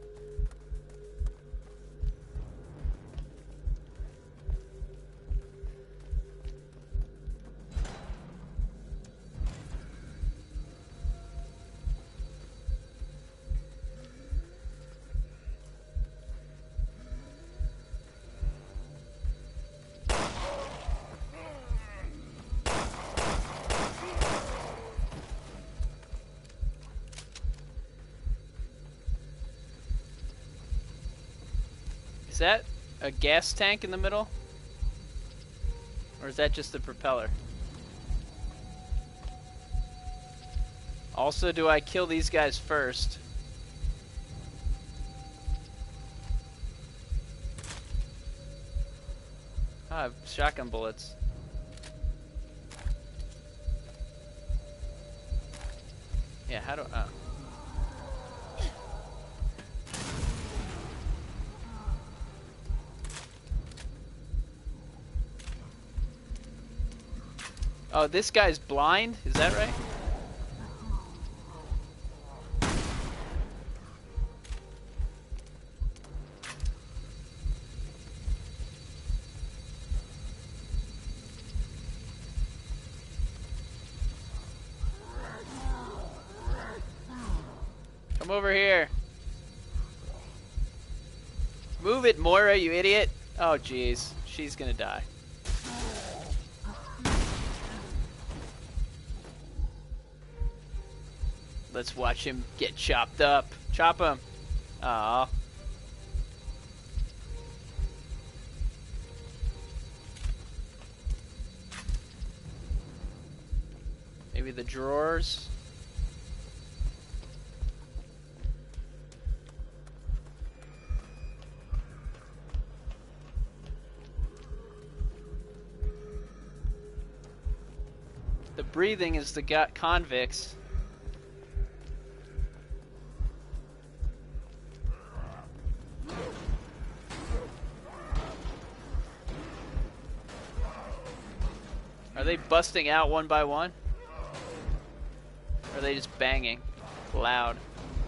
Is that a gas tank in the middle? Or is that just the propeller? Also, do I kill these guys first? Oh, I have shotgun bullets. Yeah, how do I... Oh. Oh, this guy's blind? Is that right? Come over here. Move it, Moira, you idiot. Oh, jeez. She's gonna die. Let's watch him get chopped up. Chop him. Aww. Maybe the drawers. The breathing is the gut convicts. Are they busting out one by one? Or are they just banging loud?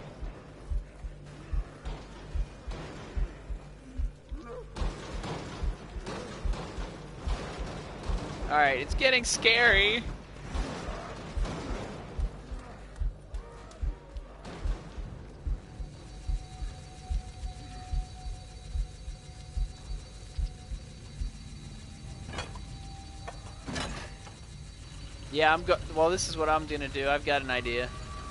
Alright, it's getting scary. Yeah, I'm go- well, this is what I'm gonna do. I've got an idea.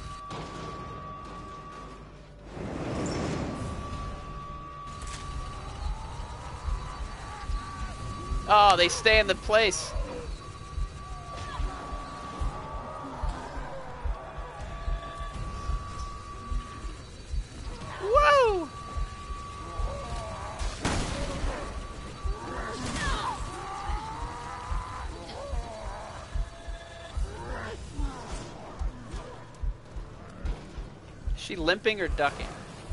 Oh, they stay in the place. Whoa! she limping or ducking?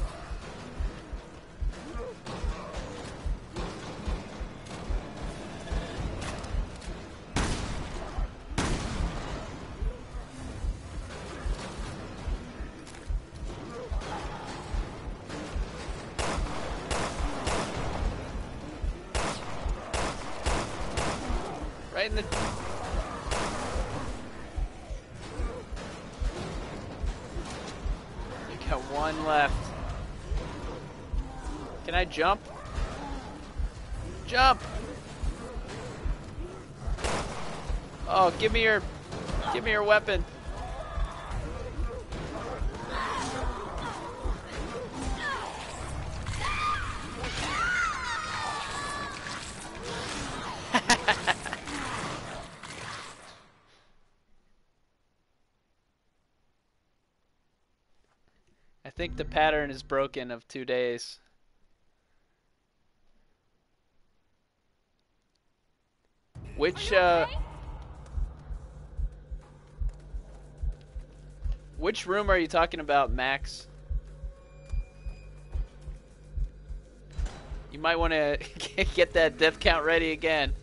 Right in the... You got one left. Can I jump? Jump! Oh, give me your... Give me your weapon. I think the pattern is broken of two days. Which, uh... Which room are you talking about, Max? You might want to get that death count ready again.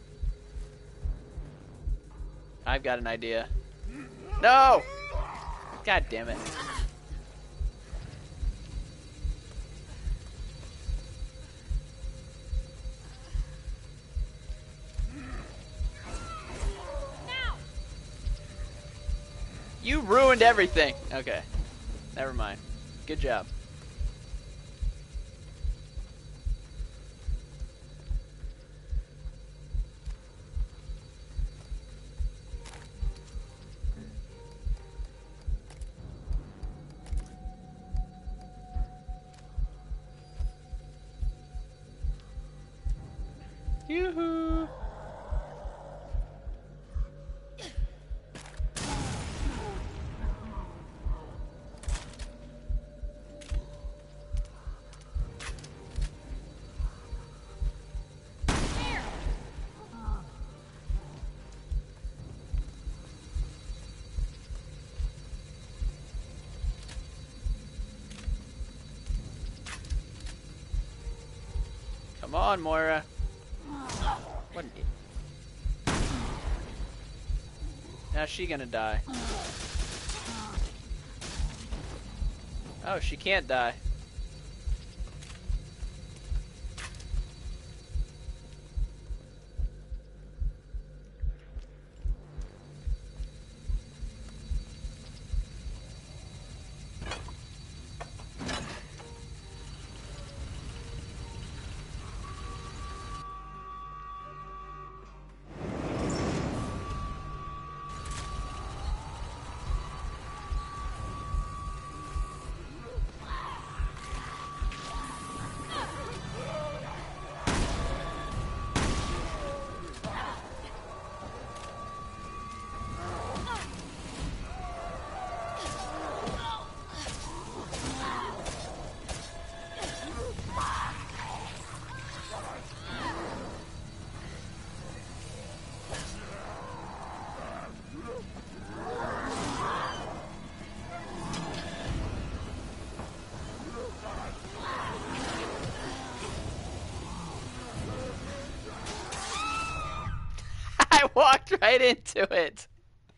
I've got an idea. No! God damn it. You ruined everything. Okay. Never mind. Good job. Yoo-hoo! Come on, Moira. What? How's she gonna die? Oh, she can't die. I walked right into it.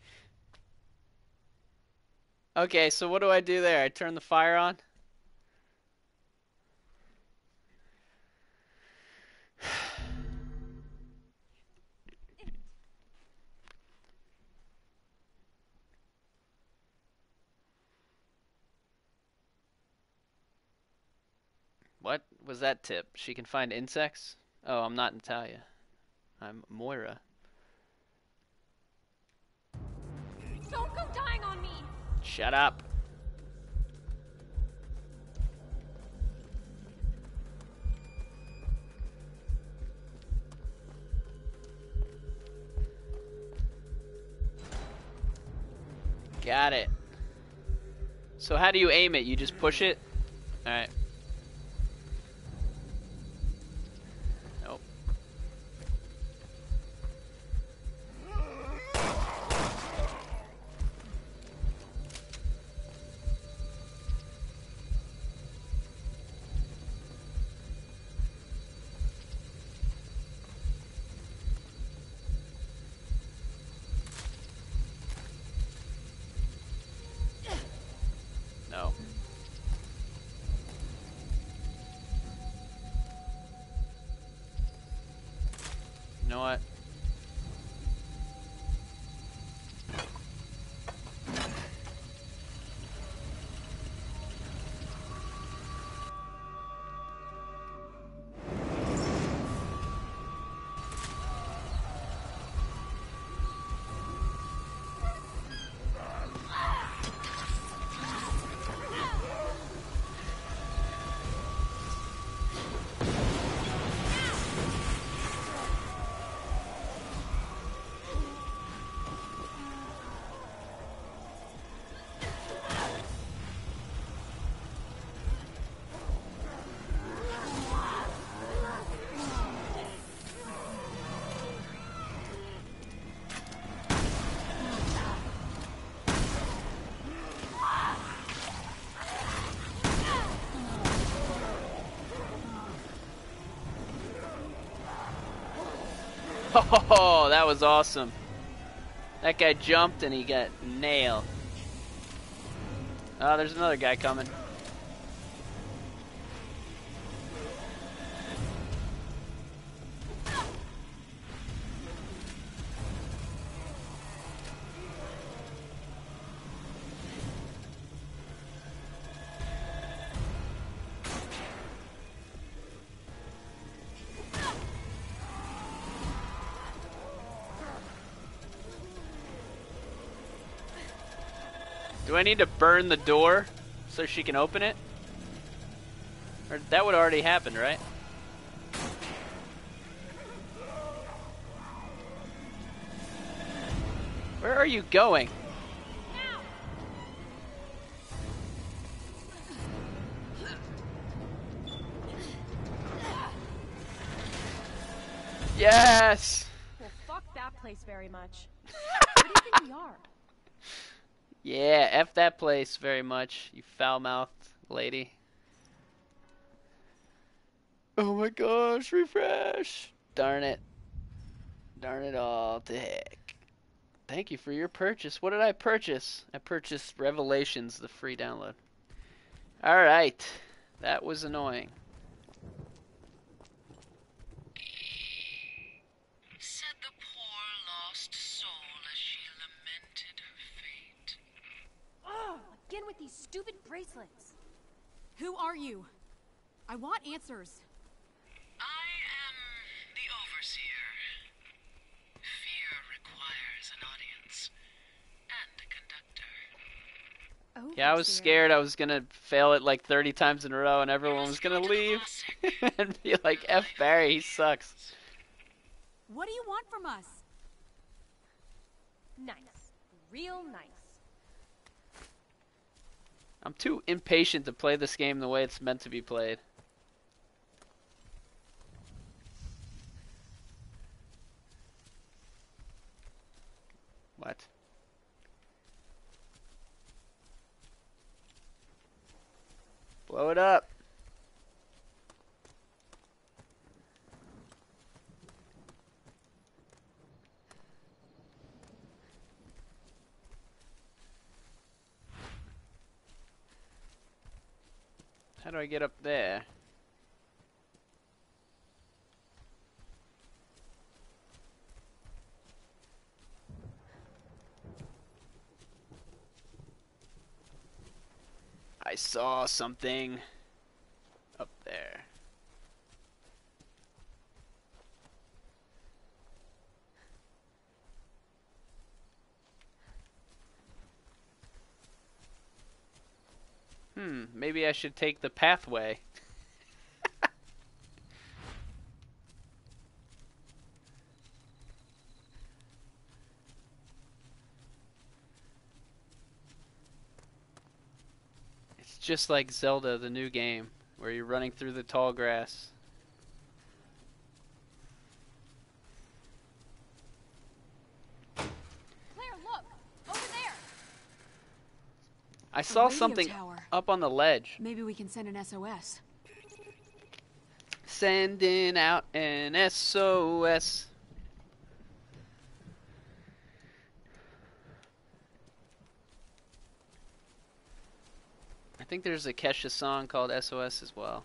Okay, so what do I do there? I turn the fire on? What was that tip? She can find insects? Oh, I'm not Natalia. I'm Moira. Don't go dying on me! Shut up. Got it. So how do you aim it? You just push it? Alright. Nope. Oh, that was awesome. That guy jumped and he got nailed. Oh, there's another guy coming. Do I need to burn the door so she can open it? Or that would already happen, right? Where are you going? Yes! Well, fuck that place very much. Where do you think we are? Yeah, F that place very much, you foul-mouthed lady. Oh my gosh, refresh! Darn it. Darn it all to heck. Thank you for your purchase. What did I purchase? I purchased Revelations, the free download. Alright. That was annoying. Said the poor lost soul as she lamented her fate. Ugh, again with these stupid bracelets. Who are you? I want answers. I am the Overseer. Fear requires an audience and a conductor. Yeah, I was scared I was gonna fail it like thirty times in a row and everyone was gonna leave and be like, F Barry, he sucks. What do you want from us? Nice. Real nice. I'm too impatient to play this game the way it's meant to be played. What? Blow it up. How do I get up there? I saw something up there. Hmm, maybe I should take the pathway. It's just like Zelda, the new game, where you're running through the tall grass. Claire, look! Over there! I saw radio something tower. up on the ledge. Maybe we can send an S O S. Sending out an S O S. I think there's a Kesha song called S O S as well.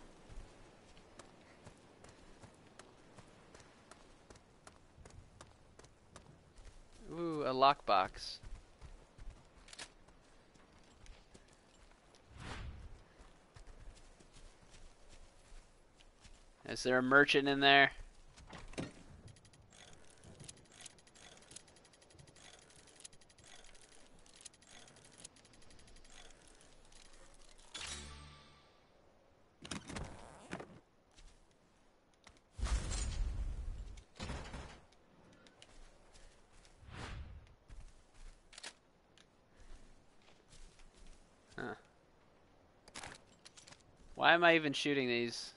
Ooh, a lockbox. Is there a merchant in there? Huh. Why am I even shooting these?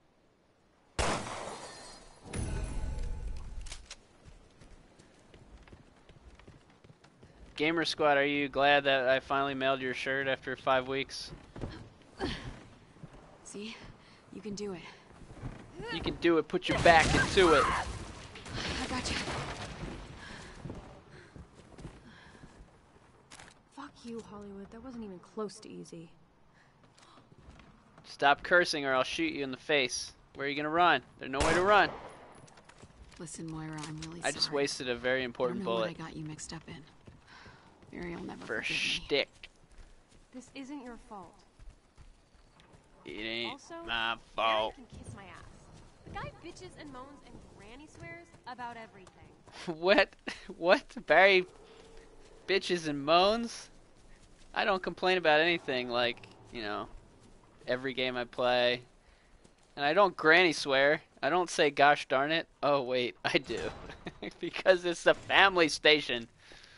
Gamer Squad, are you glad that I finally mailed your shirt after five weeks? See? You can do it. You can do it. Put your back into it. I gotcha. Fuck you, Hollywood. That wasn't even close to easy. Stop cursing or I'll shoot you in the face. Where are you gonna run? There's no way to run. Listen, Moira, I'm really I sorry. just wasted a very important I don't know bullet. what I got you mixed up in. Muriel never For forgive me. shtick. This isn't your fault. It ain't Also, my Barry fault. can kiss my ass. The guy bitches and moans and granny swears about everything. What? What? Barry bitches and moans? I don't complain about anything, like, you know, every game I play. And I don't granny swear. I don't say gosh darn it. Oh, wait, I do. Because it's a family station.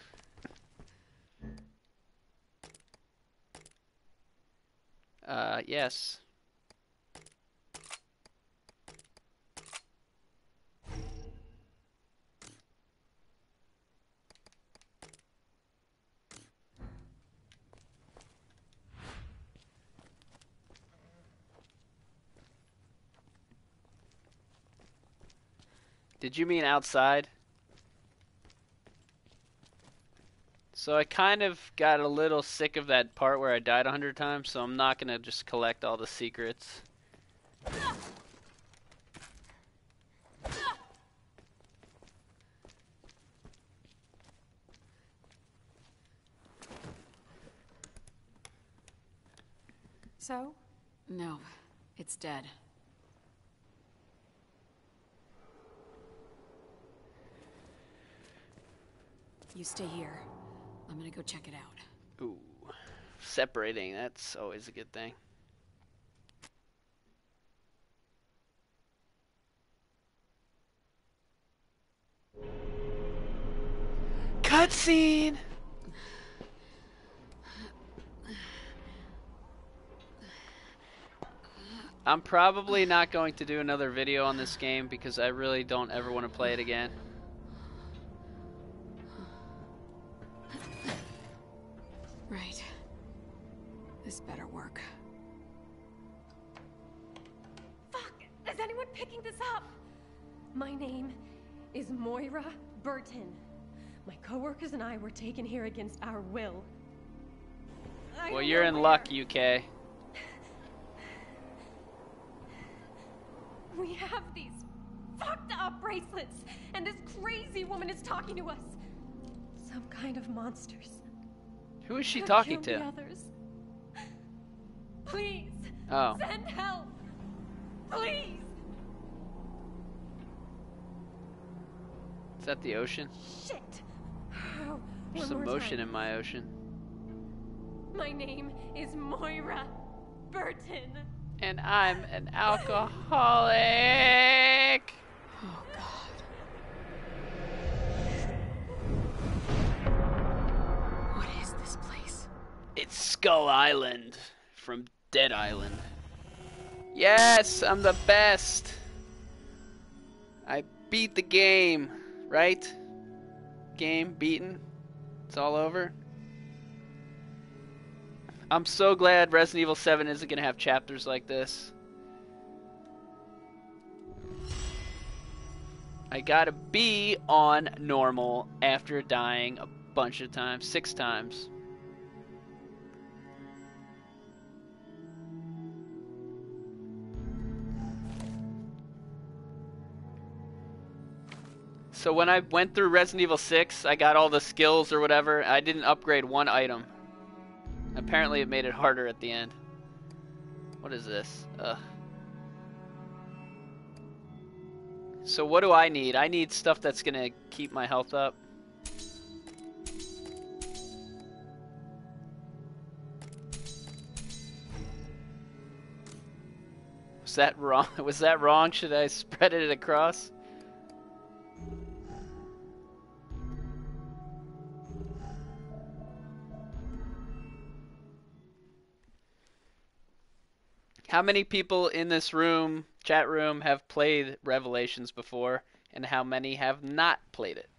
Uh, yes. Did you mean outside? So I kind of got a little sick of that part where I died a hundred times, so I'm not gonna just collect all the secrets. So? No, it's dead. You stay here. I'm gonna go check it out. Ooh, separating, that's always a good thing. Cutscene! I'm probably not going to do another video on this game because I really don't ever want to play it again. Right. This better work. Fuck! Is anyone picking this up? My name is Moira Burton. My coworkers and I were taken here against our will. I Well, don't you're know in where. luck, U K. We have these fucked up bracelets, and this crazy woman is talking to us. Some kind of monsters. Who is she Have talking killed to? the others. Please, Oh. send help. Please. Is that the ocean? Shit. Oh, There's one some more motion time. in my ocean. My name is Moira Burton. And I'm an alcoholic! Oh, God. What is this place? It's Skull Island from Dead Island. Yes, I'm the best! I beat the game, right? Game beaten. It's all over. I'm so glad Resident Evil seven isn't going to have chapters like this. I gotta be on normal after dying a bunch of times. Six times. So when I went through Resident Evil six, I got all the skills or whatever. I didn't upgrade one item. Apparently it made it harder at the end. What is this? Ugh. So what do I need? I need stuff that's gonna keep my health up. Was that wrong? Was that wrong? Should I spread it across? How many people in this room, chat room, have played Revelations before, and how many have not played it?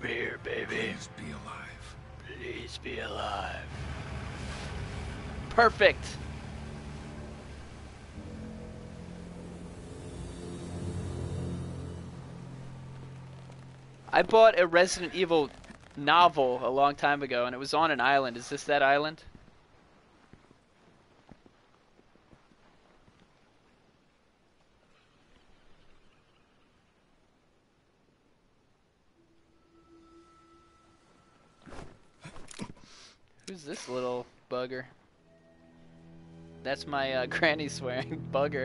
I'm here, baby. Please be alive. Please be alive. Perfect. I bought a Resident Evil novel a long time ago, and it was on an island. Is this that island? Who's this little bugger? That's my uh, granny swearing bugger.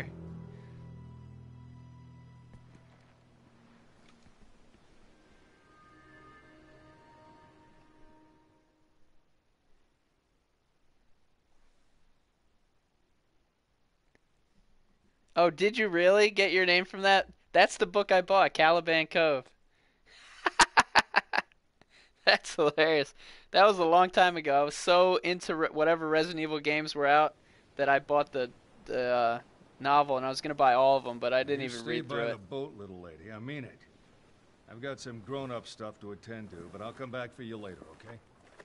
Oh, did you really get your name from that? That's the book I bought, Caliban Cove. That's hilarious. That was a long time ago. I was so into re whatever Resident Evil games were out that I bought the, the uh, novel, and I was going to buy all of them, but I didn't You even stay read by through the it. boat, little lady. I mean it. I've got some grown-up stuff to attend to, but I'll come back for you later, okay?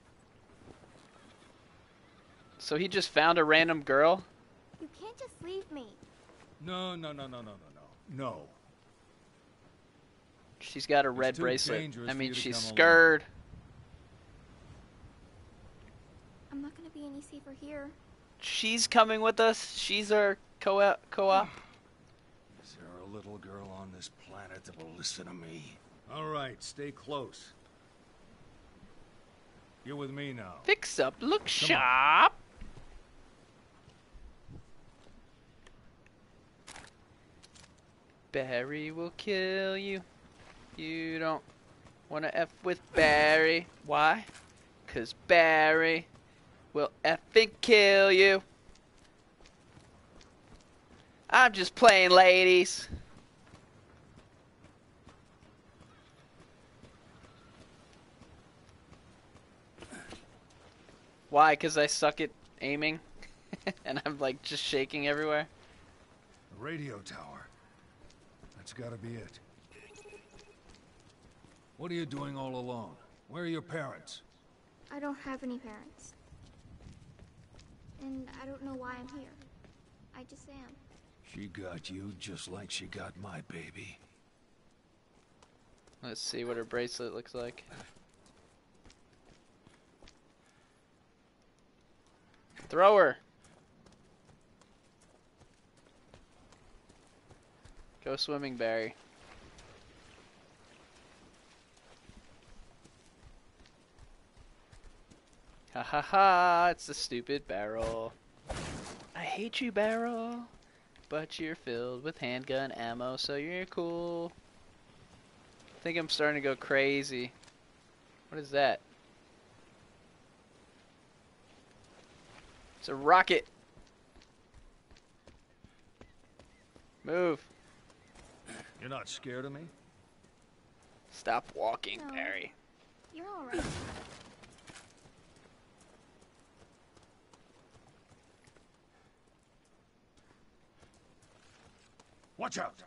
So he just found a random girl? You can't just leave me. No, no, no, no, no, no, no. No. She's got a It's red too bracelet. dangerous I for mean, you to she's come along. scared. I'm not gonna be any safer here. She's coming with us. She's our co-op. Co-op. Is there a little girl on this planet that will listen to me? All right, stay close. You're with me now. Fix up, look Come sharp. Barry will kill you. You don't want to F with Barry. Why? 'Cause Barry will effing kill you. I'm just playing, ladies. Why? 'Cause I suck at aiming? And I'm like just shaking everywhere? The radio tower. That's gotta be it. What are you doing all alone? Where are your parents? I don't have any parents. And I don't know why I'm here. I just am. She got you just like she got my baby. Let's see what her bracelet looks like. Throw her. Go swimming, Barry. Ha ha ha, it's a stupid barrel. I hate you, barrel. But you're filled with handgun ammo, so you're cool. I think I'm starting to go crazy. What is that? It's a rocket. Move. You're not scared of me? Stop walking, No. Barry. You're alright. Watch out!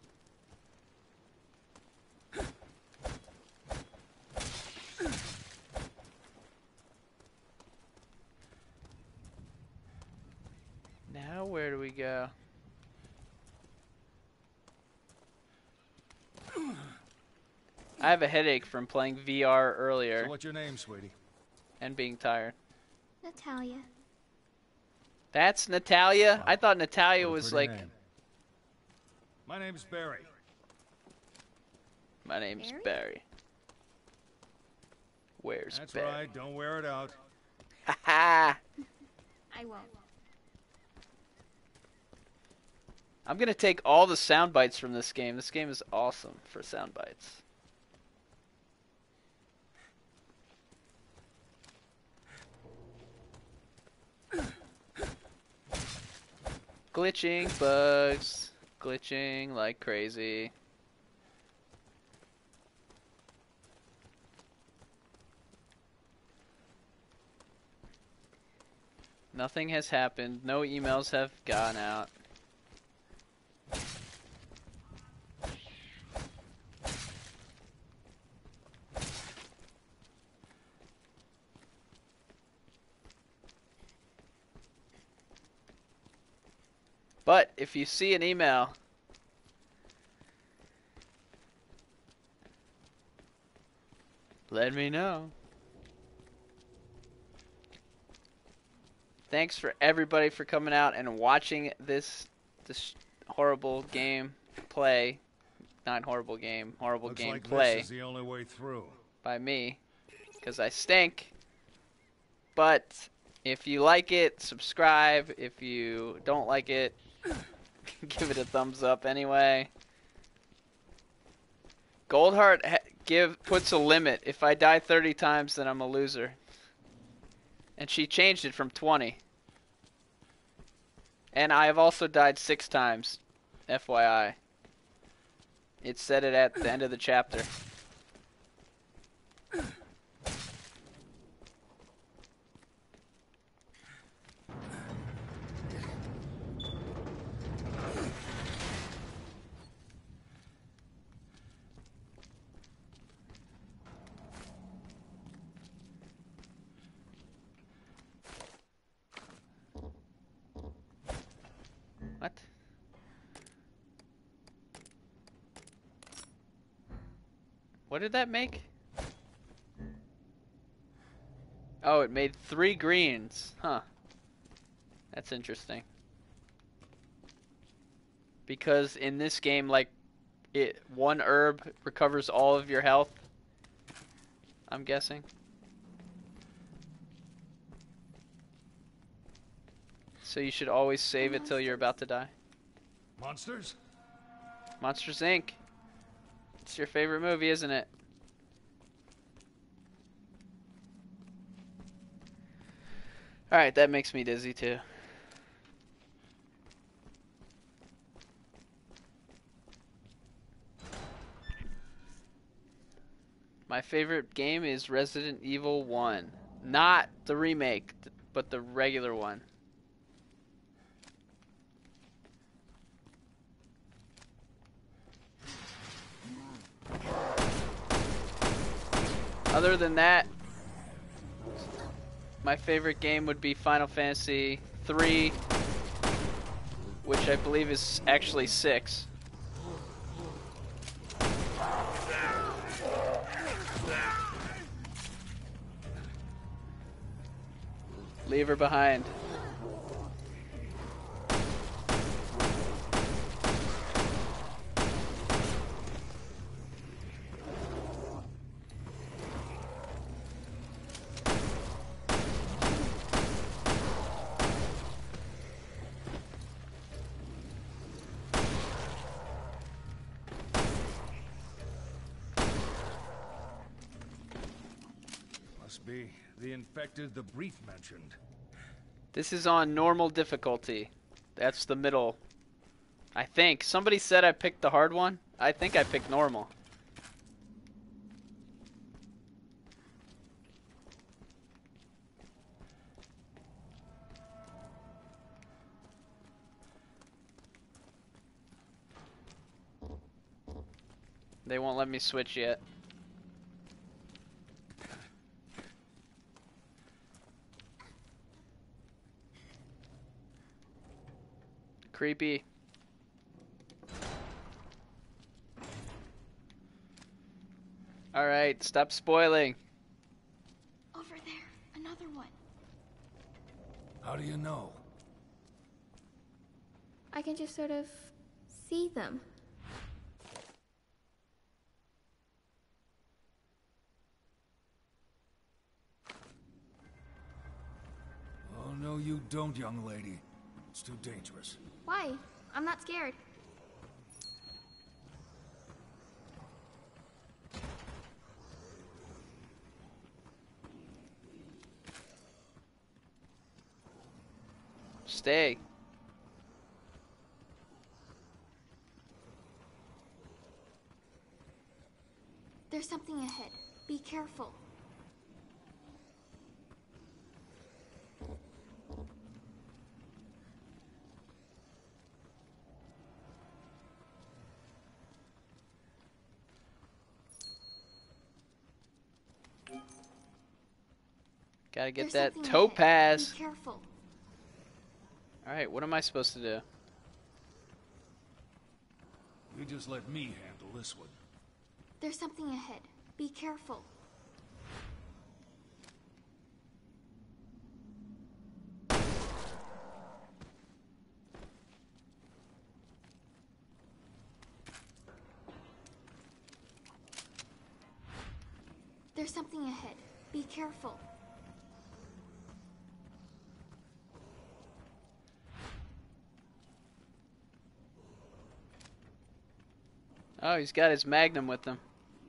Now where do we go? I have a headache from playing V R earlier So what's your name, sweetie? and being tired. Natalia. That's Natalia? Wow. I thought Natalia What a was pretty like... name. My name's Barry. My name's Barry? Barry. Where's That's Barry? right, don't wear it out. Ha ha! I won't. I'm gonna take all the sound bites from this game. This game is awesome for sound bites. Glitching bugs. Glitching like crazy. Nothing has happened. No emails have gone out. But if you see an email, let me know. Thanks for everybody for coming out and watching this this horrible game play. Not horrible game, horrible Looks game like play. This is the only way through. By me, because I stink. But if you like it, subscribe. If you don't like it, give it a thumbs up anyway. Goldheart ha give puts a limit. If I die thirty times, then I'm a loser. And she changed it from twenty. And I have also died six times, F Y I. It said it at the end of the chapter. What? What did that make? Oh, it made three greens. Huh. That's interesting. Because in this game, like, it one herb recovers all of your health. I'm guessing. So you should always save it till you're about to die. Monsters? Monsters, Incorporated. It's your favorite movie, isn't it? Alright, that makes me dizzy too. My favorite game is Resident Evil one. Not the remake, but the regular one. Other than that, my favorite game would be Final Fantasy three, which I believe is actually six. Leave her behind. Must be the infected the brief mentioned. This is on normal difficulty. That's the middle. I think. Somebody said I picked the hard one. I think I picked normal. They won't let me switch yet. Creepy. Alright, stop spoiling. Over there, another one. How do you know? I can just sort of see them. Oh, no, you don't, young lady. It's too dangerous. Why? I'm not scared. Stay. There's something ahead. Be careful. Gotta get There's that something topaz. ahead. Be careful. Alright, what am I supposed to do? Maybe just let me handle this one. There's something ahead. Be careful. There's something ahead. Be careful. Oh, he's got his magnum with him.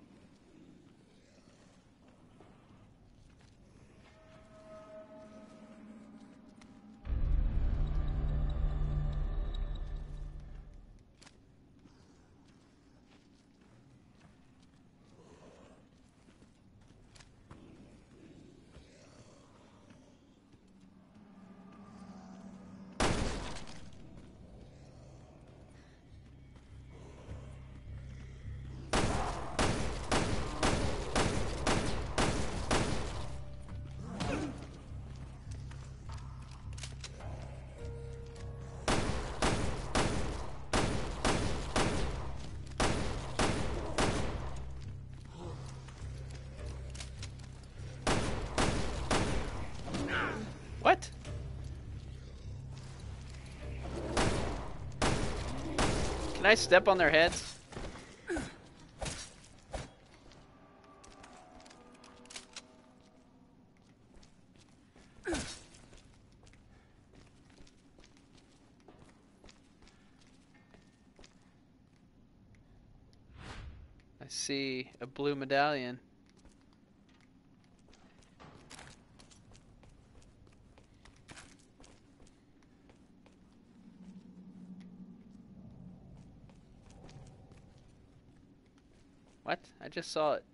What? Can I step on their heads? I see a blue medallion. What? I just saw it.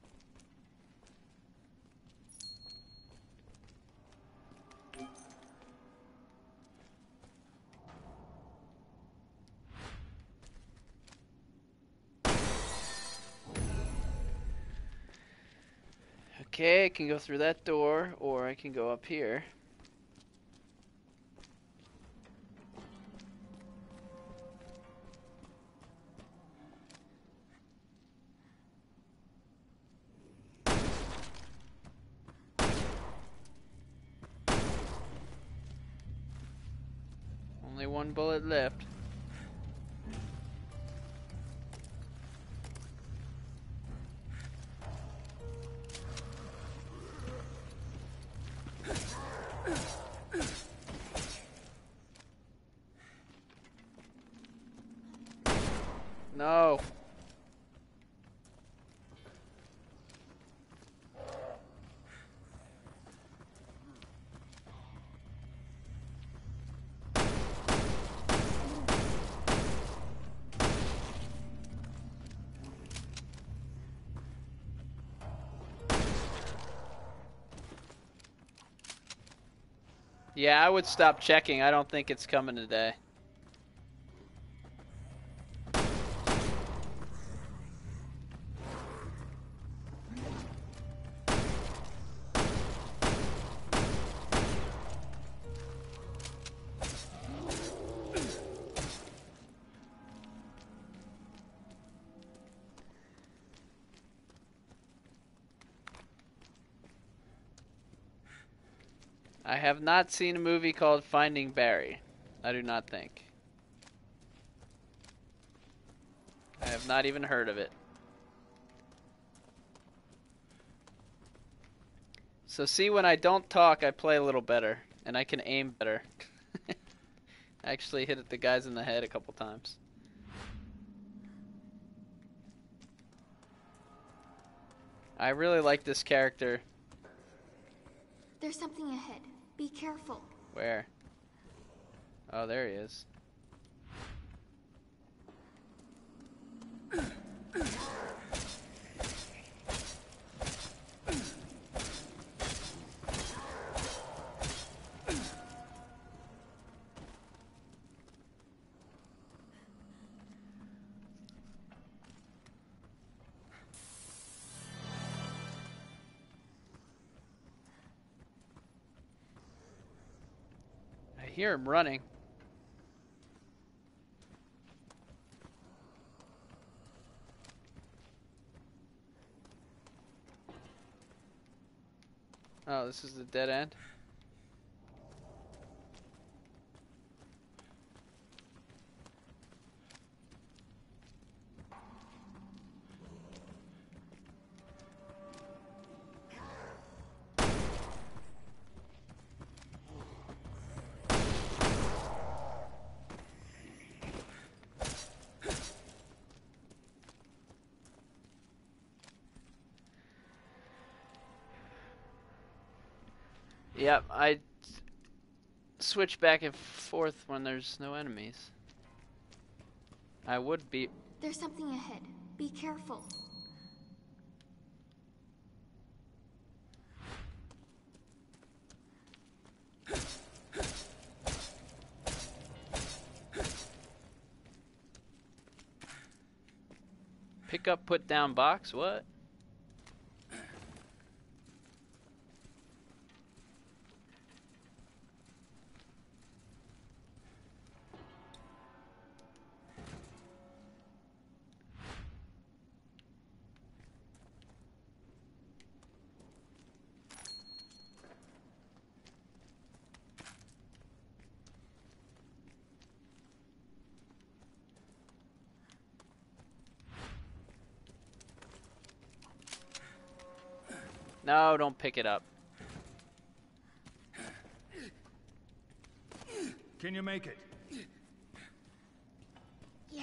Okay, I can go through that door, or I can go up here. Only one bullet left. No. Yeah, I would stop checking. I don't think it's coming today. I have not seen a movie called Finding Barry. I do not think. I have not even heard of it. So see, when I don't talk, I play a little better. And I can aim better. I actually hit the guys in the head a couple times. I really like this character. There's something ahead. Be careful. Where? Oh, there he is. I hear him running. Oh, this is the dead end? Yep, I switch back and forth when there's no enemies. I would be... There's something ahead. Be careful. Pick up, put down box? What? No, don't pick it up. Can you make it? Yeah.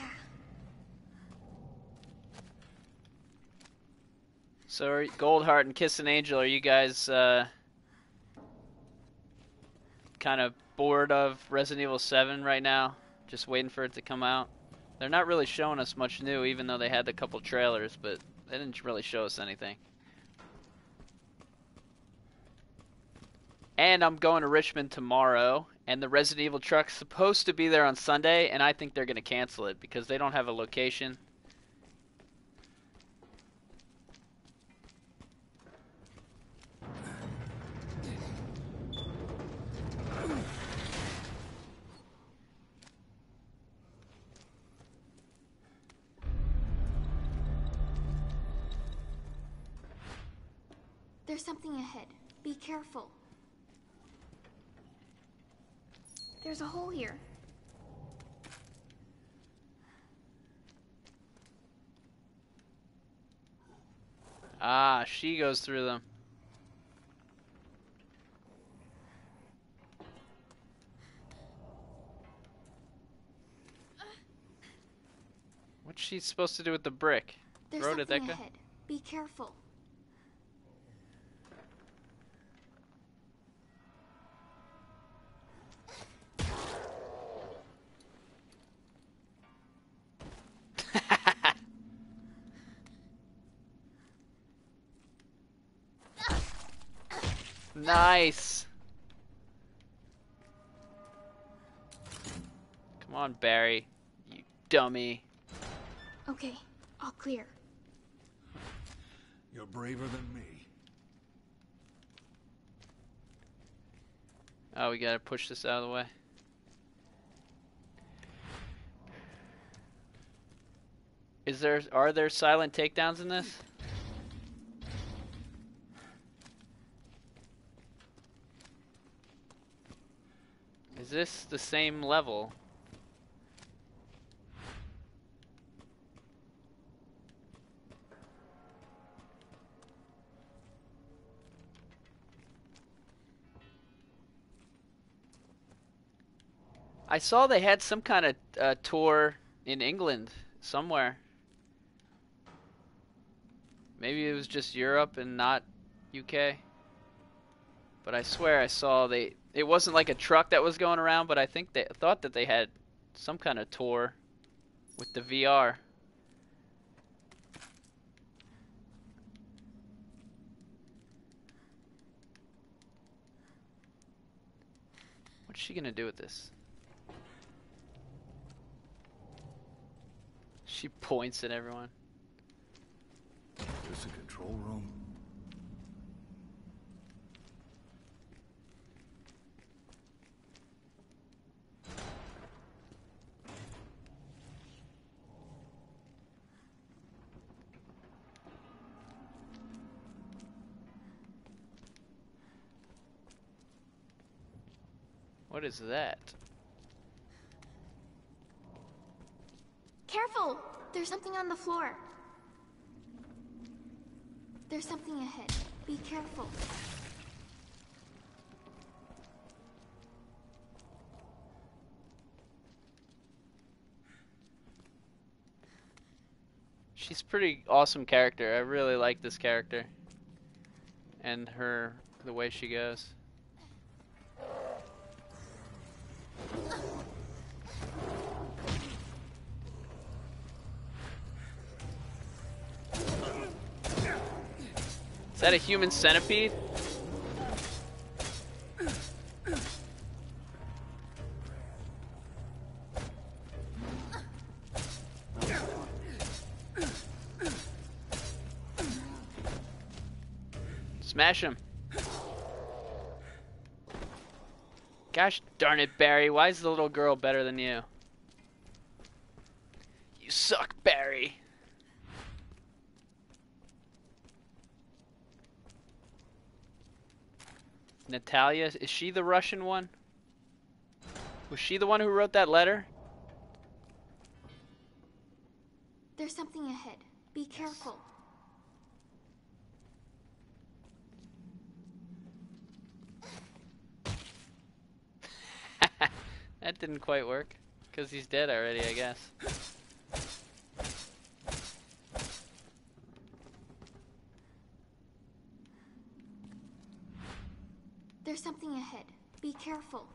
So, are, Goldheart and Kissing Angel, are you guys uh, kind of bored of Resident Evil seven right now? Just waiting for it to come out? They're not really showing us much new, even though they had a couple trailers, but they didn't really show us anything. And I'm going to Richmond tomorrow, and the Resident Evil truck's supposed to be there on Sunday, and I think they're going to cancel it because they don't have a location. There's something ahead. Be careful. There's a hole here. Ah, she goes through them. What's she supposed to do with the brick? There's Throw it at something that guy? ahead. Be careful. Nice. Come on, Barry. You dummy. Okay, all clear. You're braver than me. Oh, we gotta push this out of the way. Is there, are there silent takedowns in this? Is this the same level? I saw they had some kind of uh, tour in England somewhere. Maybe it was just Europe and not U K. But I swear I saw they... It wasn't like a truck that was going around, but I think they thought that they had some kind of tour with the V R. What's she gonna do with this? She points at everyone. Is this a control room? What is that? Careful! There's something on the floor. There's something ahead. Be careful. She's a pretty awesome character. I really like this character. And her, the way she goes. Is that a human centipede? Smash him. Gosh darn it, Barry. Why is the little girl better than you? You suck, Barry. Natalia, is she the Russian one? Was she the one who wrote that letter? There's something ahead. Be careful. That didn't quite work. Because he's dead already, I guess. There's something ahead. Be careful.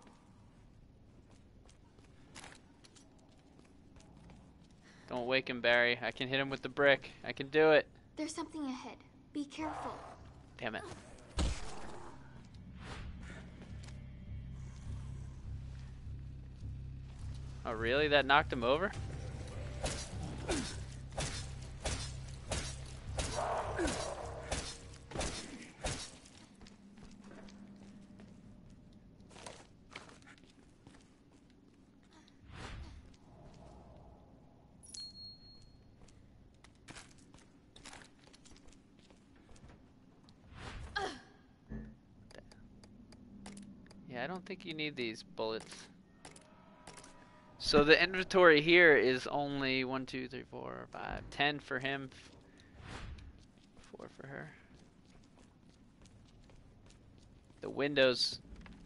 Don't wake him, Barry. I can hit him with the brick. I can do it. There's something ahead. Be careful. Damn it. Oh, really? That knocked him over? Yeah, I don't think you need these bullets. So the inventory here is only one, two, three, four, five, ten for him, four for her. The windows.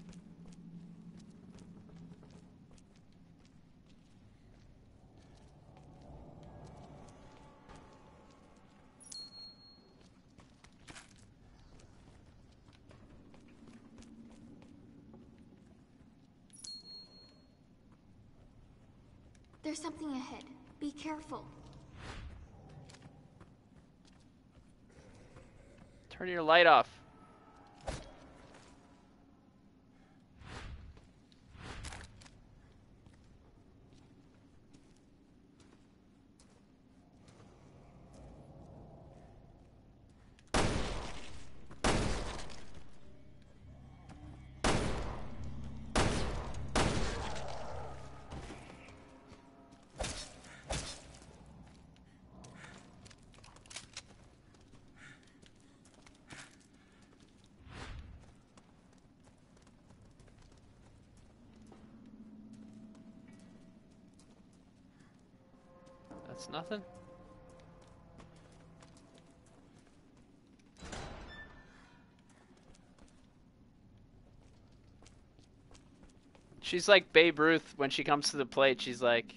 There's something ahead. Be careful. Turn your light off. That's nothing. She's like Babe Ruth when she comes to the plate. She's like,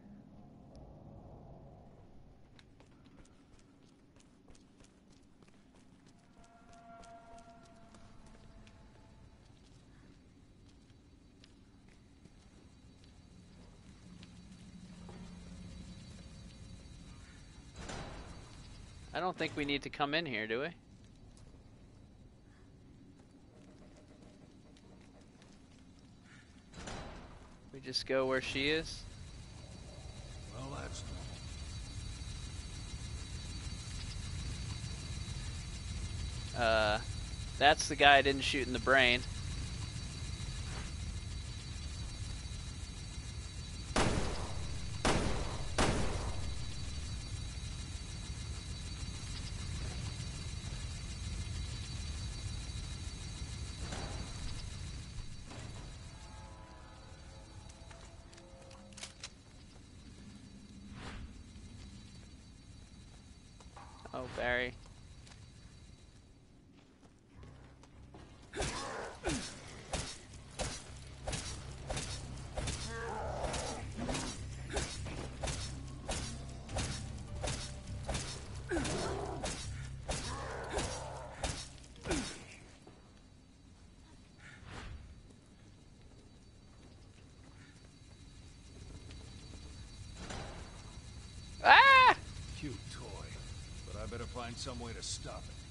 I don't think we need to come in here, do we? We just go where she is? Well, that's Uh, that's the guy I didn't shoot in the brain. Oh, Barry. Ah! Cute toy, but I better find some way to stop it.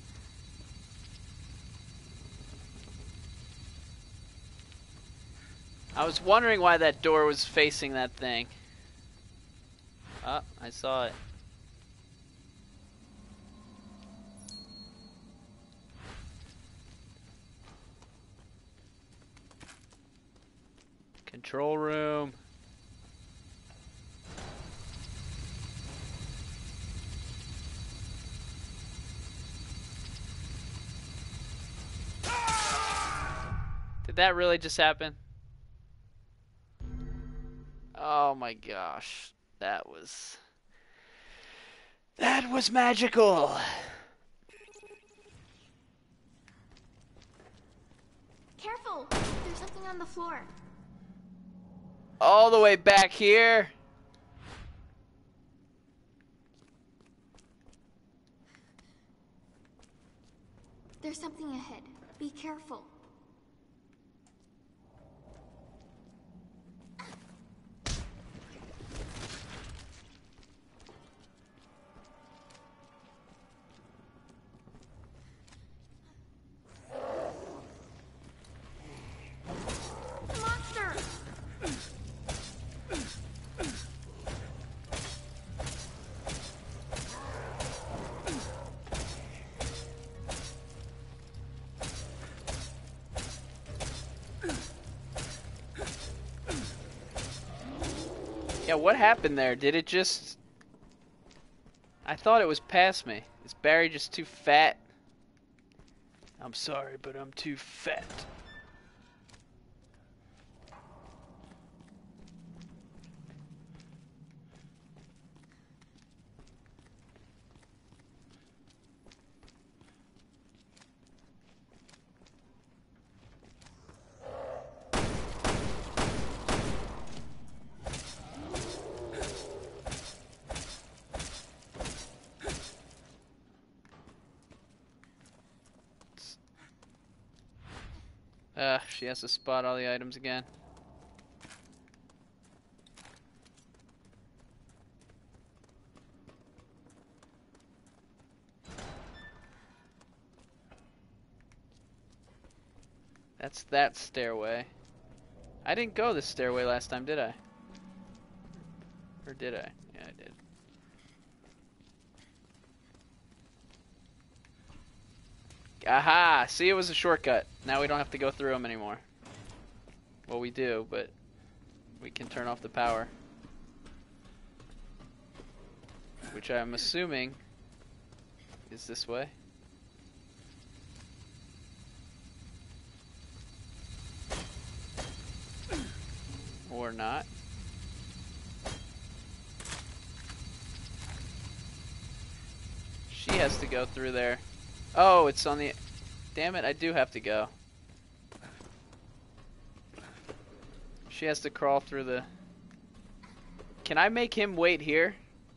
I was wondering why that door was facing that thing. Oh, I saw it. Control room. Did that really just happen? Oh my gosh. That was... That was magical! Careful! There's something on the floor. All the way back here. There's something ahead. Be careful. Monster! Yeah, what happened there? Did it just... I thought it was past me. Is Barry just too fat? I'm sorry, but I'm too fat. Ugh, she has to spot all the items again. That's that stairway. I didn't go this stairway last time, did I? Or did I? Yeah, I did. Aha! See, it was a shortcut. Now we don't have to go through them anymore. Well, we do, but we can turn off the power. Which I'm assuming is this way. Or not. She has to go through there. Oh, it's on the... Damn it, I do have to go. She has to crawl through the... Can I make him wait here?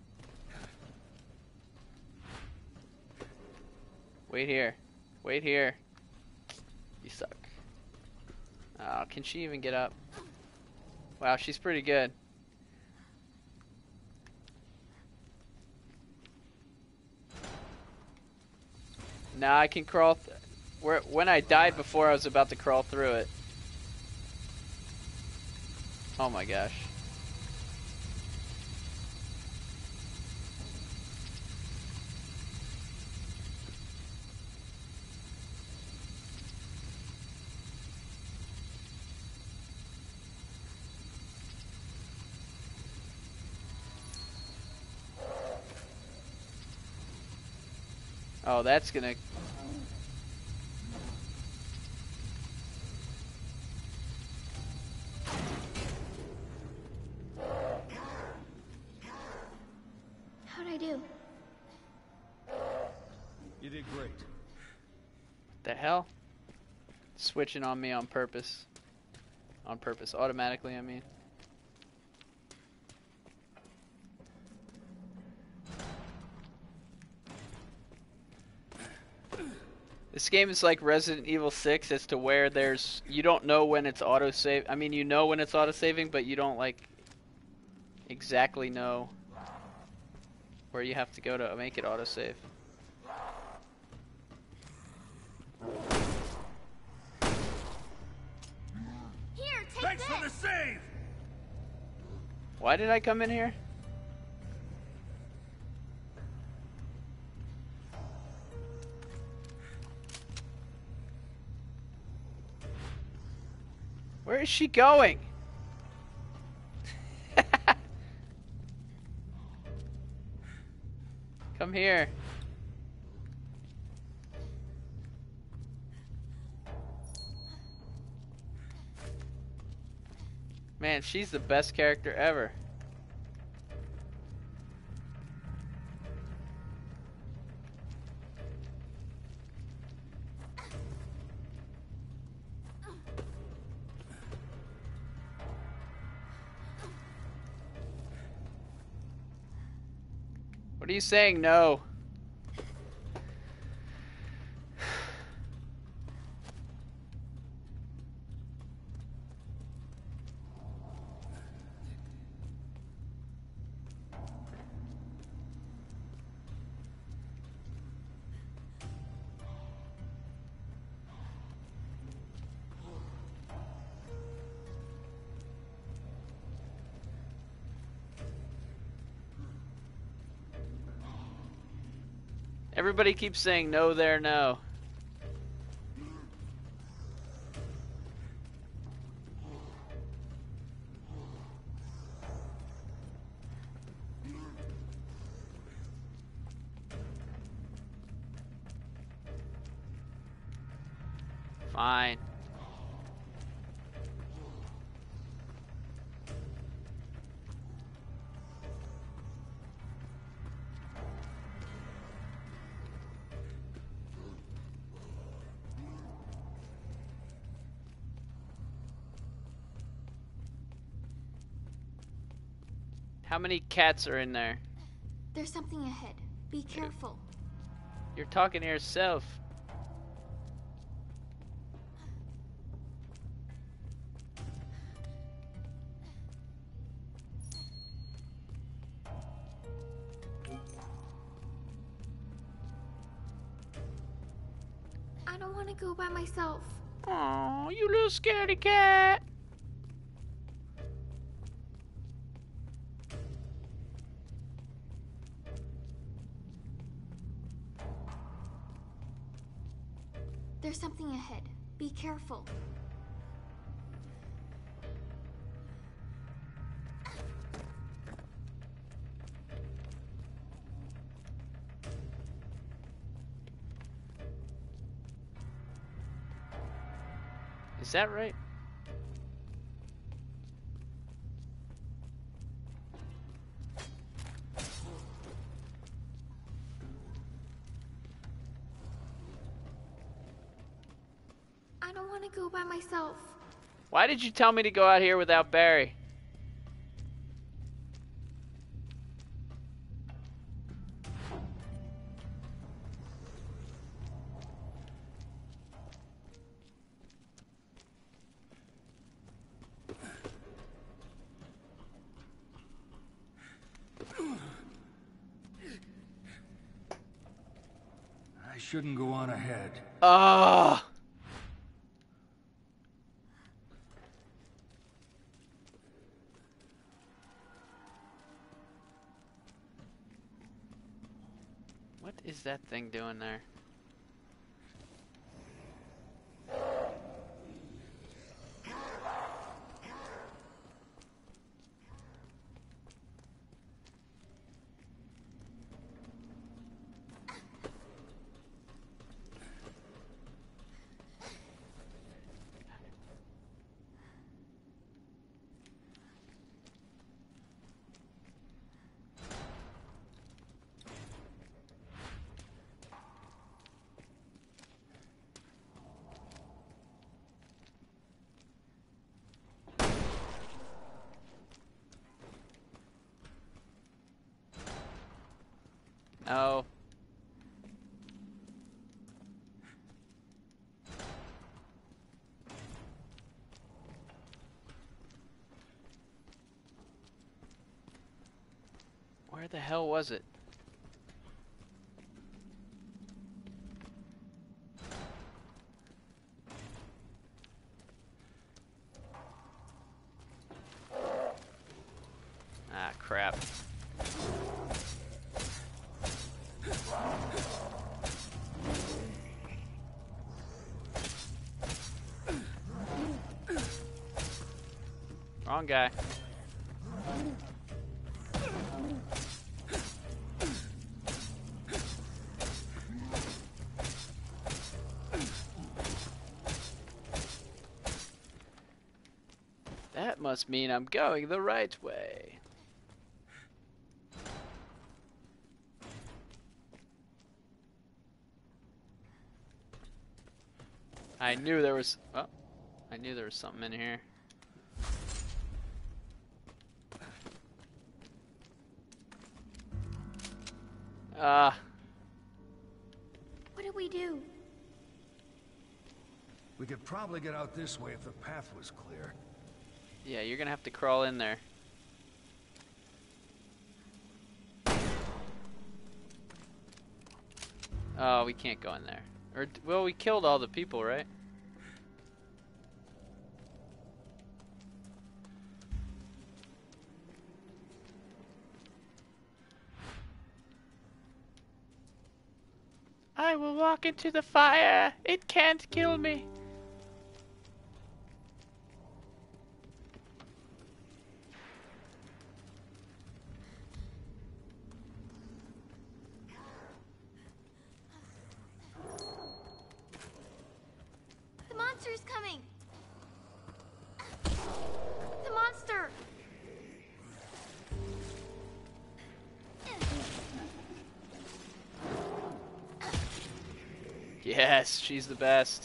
Wait here. Wait here. You suck. Oh, can she even get up? Wow, she's pretty good. Now I can crawl th where when I died before, I was about to crawl through it. Oh my gosh. Oh, that's gonna... How'd I do? did great. The hell? Switching on me on purpose. On purpose. Automatically, I mean. This game is like Resident Evil six as to where there's... You don't know when it's autosave. I mean, you know when it's autosaving, but you don't, like, exactly know where you have to go to make it autosave. Here, take Thanks this. for the save! Why did I come in here? Where is she going? Come here. Man, she's the best character ever. What are you saying? No. Everybody keeps saying no there, no. Fine. How many cats are in there? There's something ahead. Be careful. You're talking to yourself. I don't want to go by myself. Oh, you little scaredy cat. There's something ahead. Be careful. Is that right? I don't want to go by myself. Why did you tell me to go out here without Barry? I shouldn't go on ahead. Ah. What is that thing doing there? Oh. Where the hell was it? Ah, crap. Wrong guy. That must mean I'm going the right way. I knew there was... Oh, I knew there was something in here. Ah. Uh, what do we do? We could probably get out this way if the path was clear. Yeah, you're gonna have to crawl in there. Oh, we can't go in there. Or, well, we killed all the people, right? I will walk into the fire. It can't kill me. The monster's coming. The monster. Yes, she's the best.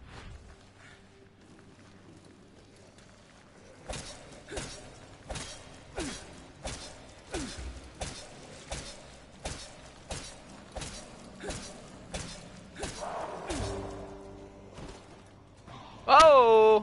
Oh!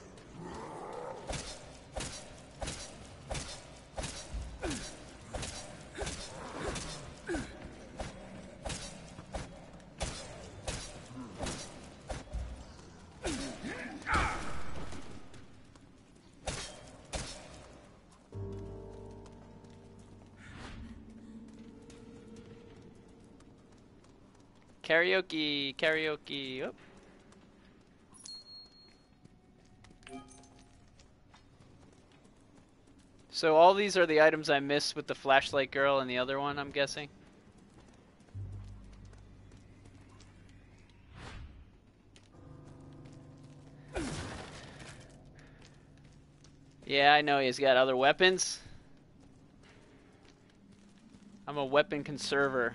Karaoke, karaoke. Oh. So all these are the items I missed with the flashlight girl and the other one, I'm guessing? Yeah, I know he's got other weapons. I'm a weapon conserver.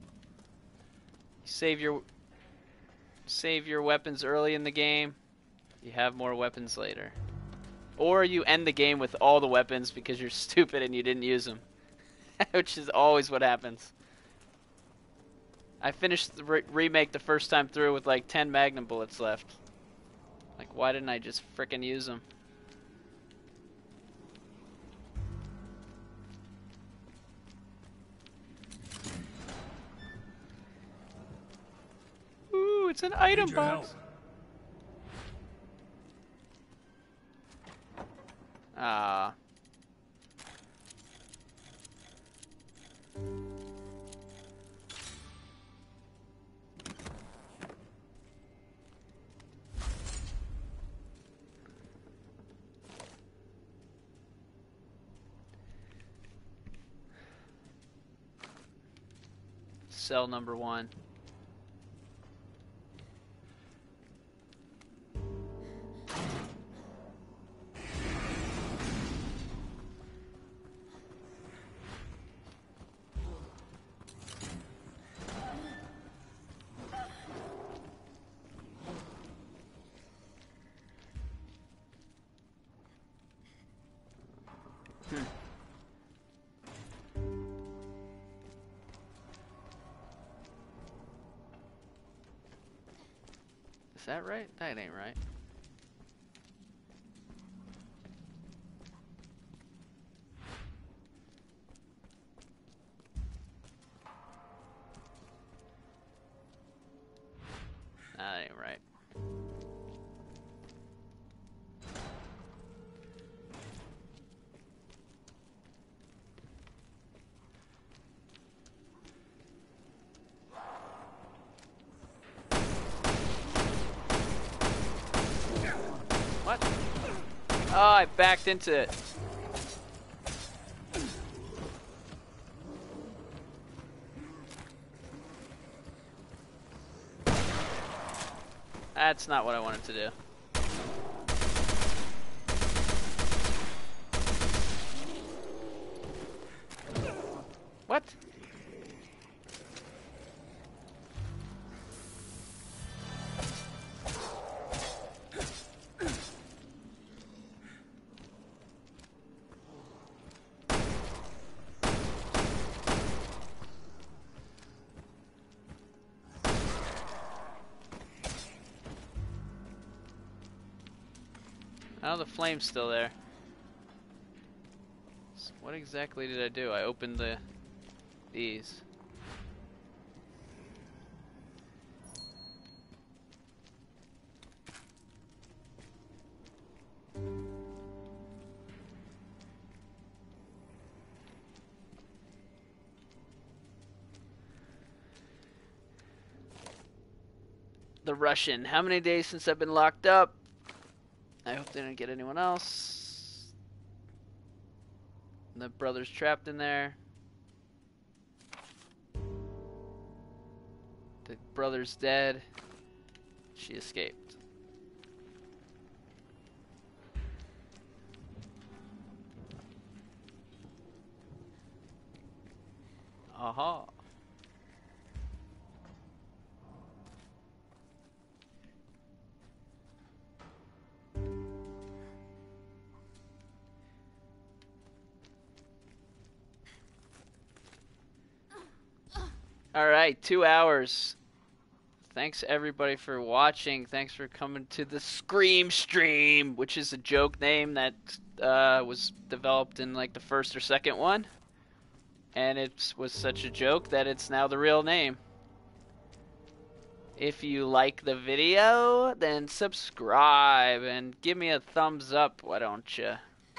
Save your save your weapons early in the game. You have more weapons later. Or you end the game with all the weapons because you're stupid and you didn't use them. Which is always what happens. I finished the re remake the first time through with like ten magnum bullets left. Like, why didn't I just frickin' use them? Ooh, it's an item box. Ah. Cell number one. Is that right? That ain't right. That ain't right. What? Oh, I backed into it. That's not what I wanted to do. What? Oh, the flame's still there. So what exactly did I do? I opened the these. The Russian. How many days since I've been locked up? I hope they didn't get anyone else. The brother's trapped in there. The brother's dead. She escaped. Aha. All right, two hours. Thanks everybody for watching. Thanks for coming to the Scream Stream, which is a joke name that uh, was developed in like the first or second one. And it was such a joke that it's now the real name. If you like the video, then subscribe and give me a thumbs up, why don't you?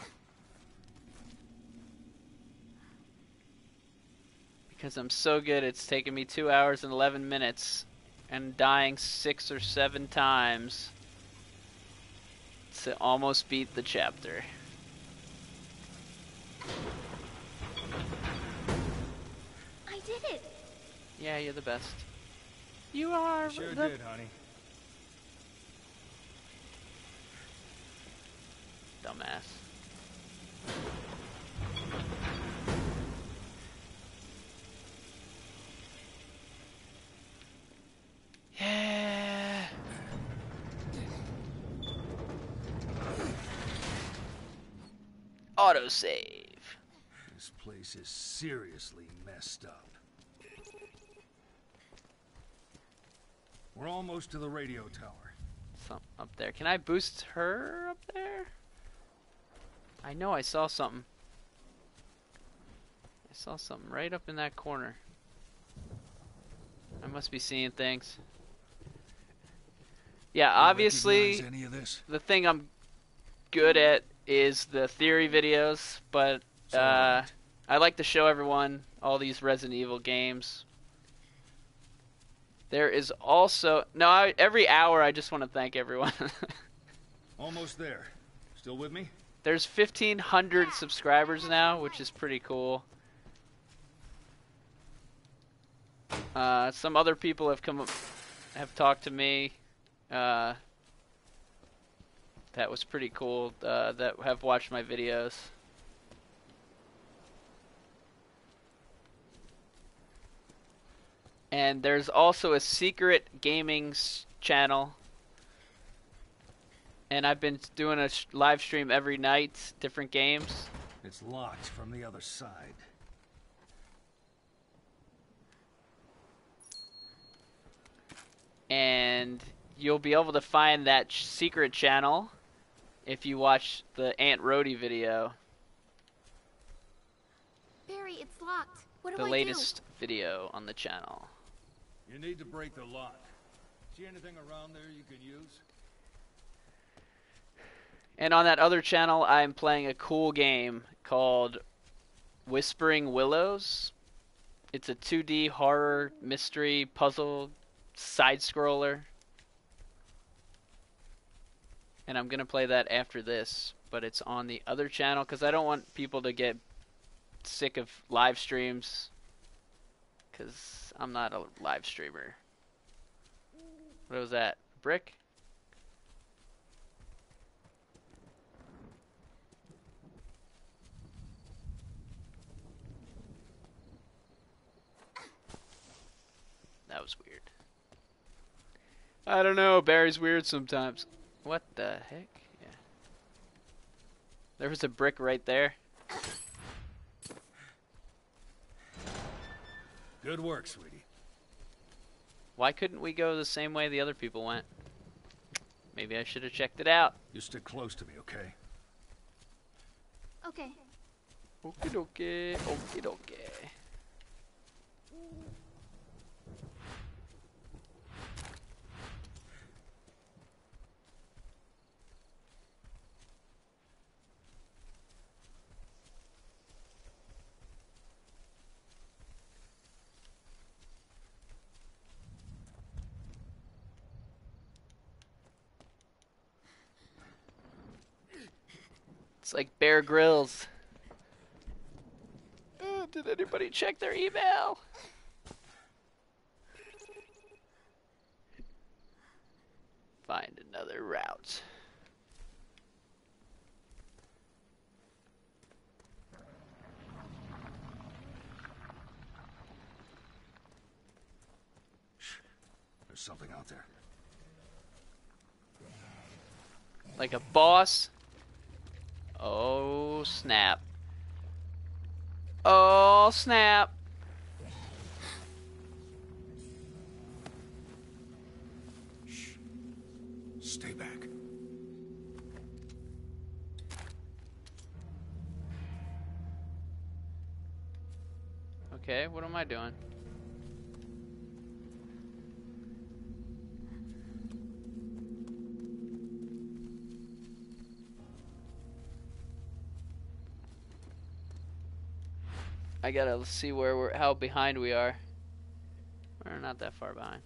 Because I'm so good, it's taken me two hours and eleven minutes and dying six or seven times to almost beat the chapter. I did it. Yeah, you're the best. You are. You sure the... did, honey. Dumbass. Yeah. Autosave. This place is seriously messed up. We're almost to the radio tower. Something up there. Can I boost her up there? I know I saw something. I saw something right up in that corner. I must be seeing things. Yeah, obviously, any of this? the thing I'm good at is the theory videos, but uh, right. I like to show everyone all these Resident Evil games. There is also... No, I, every hour I just want to thank everyone. Almost there. Still with me? There's fifteen hundred subscribers now, which is pretty cool. Uh, some other people have come up, have talked to me. Uh, that was pretty cool, uh, that have watched my videos. And there's also a secret gaming channel. And I've been doing a sh live stream every night, different games. It's locked from the other side. And you'll be able to find that ch- secret channel if you watch the Aunt Rhody video. Barry, it's locked. What do The I latest video on the channel. You need to break the lock. See anything around there you can use? And on that other channel, I'm playing a cool game called Whispering Willows. It's a two D horror, mystery, puzzle, side-scroller. And I'm going to play that after this, but it's on the other channel because I don't want people to get sick of live streams because I'm not a live streamer. What was that? Brick? That was weird. I don't know. Barry's weird sometimes. What the heck? Yeah. There was a brick right there. Good work, sweetie. Why couldn't we go the same way the other people went? Maybe I should have checked it out. You stick close to me, okay? Okay. Okie dokie. Okie dokie. It's like Bear Grylls. Oh, did anybody check their email? Find another route. There's something out there. Like a boss. Oh, snap. Oh, snap. Shh. Stay back. Okay, what am I doing? I gotta see where we're, how behind we are. We're not that far behind.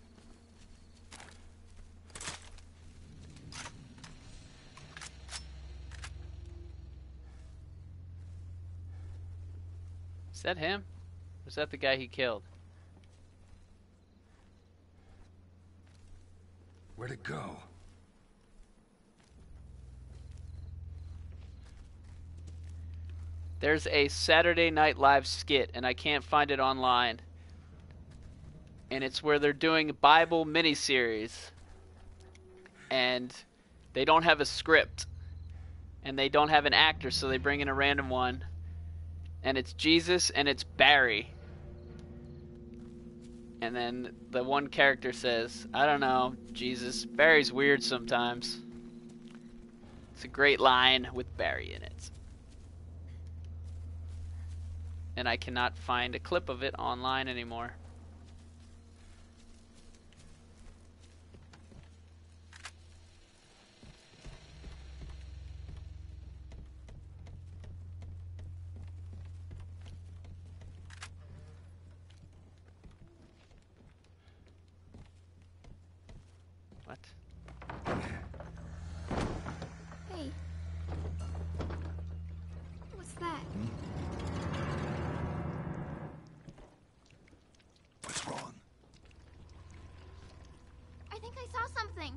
Is that him? Or is that the guy he killed? Where'd it go? There's a Saturday Night Live skit, and I can't find it online. And it's where they're doing a Bible miniseries. And they don't have a script. And they don't have an actor, so they bring in a random one. And it's Jesus, and it's Barry. And then the one character says, I don't know, Jesus, Barry's weird sometimes. It's a great line with Barry in it. And I cannot find a clip of it online anymore. What? Hey. What's that? What's wrong? I think I saw something.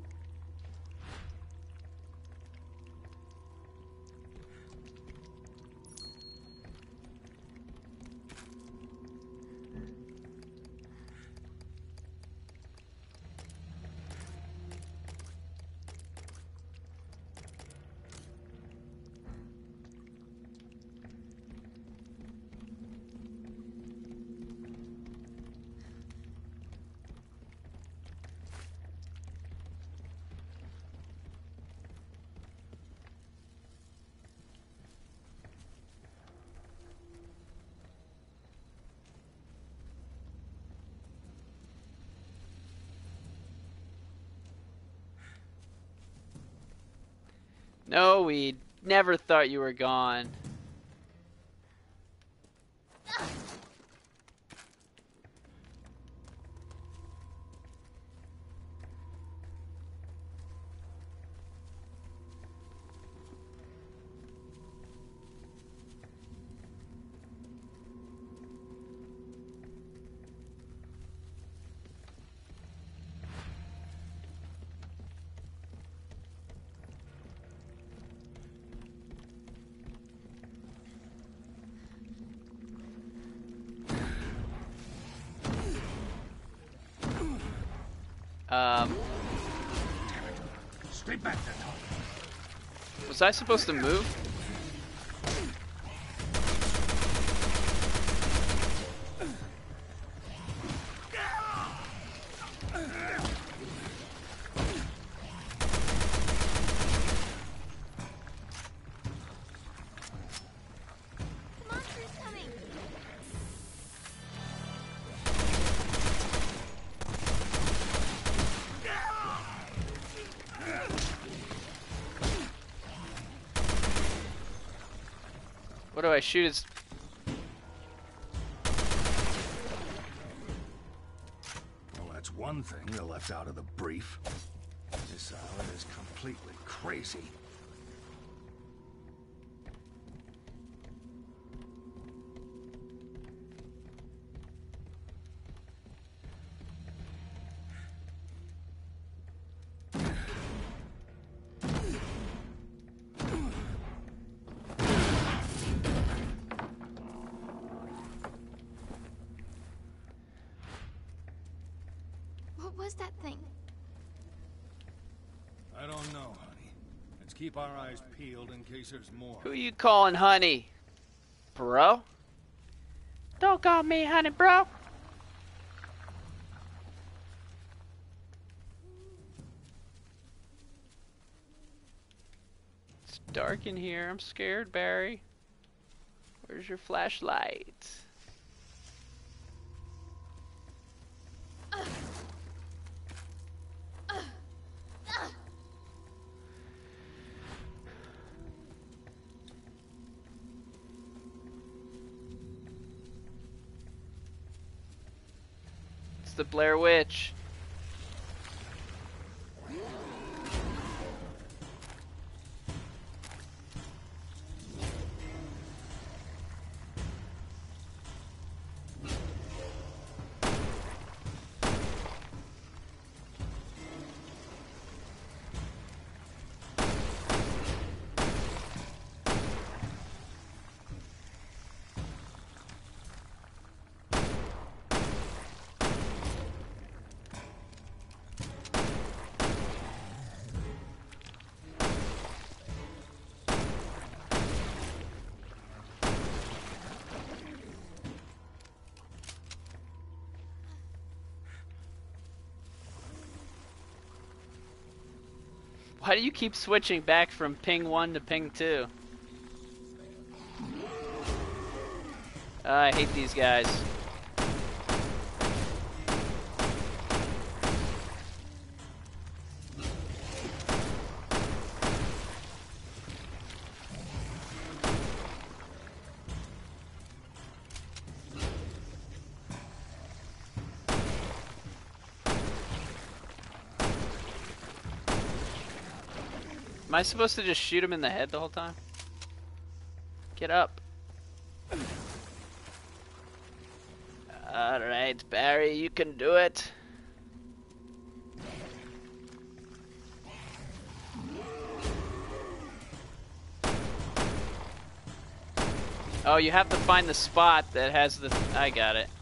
No, we never thought you were gone. Um, Stay back there, Tom. was I supposed to move? The monster's coming. What do I shoot? It's... Well, that's one thing they left out of the brief. This island is completely crazy. What was that thing? I don't know, honey. Let's keep our eyes peeled in case there's more. Who you calling honey? Bro? Don't call me honey, bro. It's dark in here. I'm scared, Barry. Where's your flashlight? It's the Blair Witch. Why do you keep switching back from ping one to ping two? Uh, I hate these guys. Am I supposed to just shoot him in the head the whole time? Get up. Alright, Barry, you can do it. Oh, you have to find the spot that has the... I got it.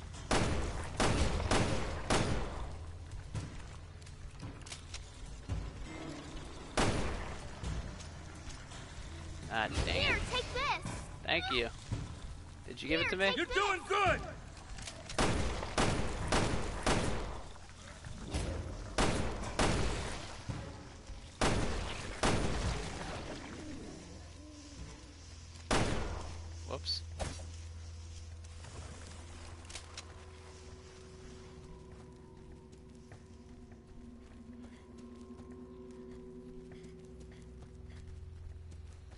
Ah, dang it. Here, take this. Thank you. Did you give it to me? You're doing good! Whoops.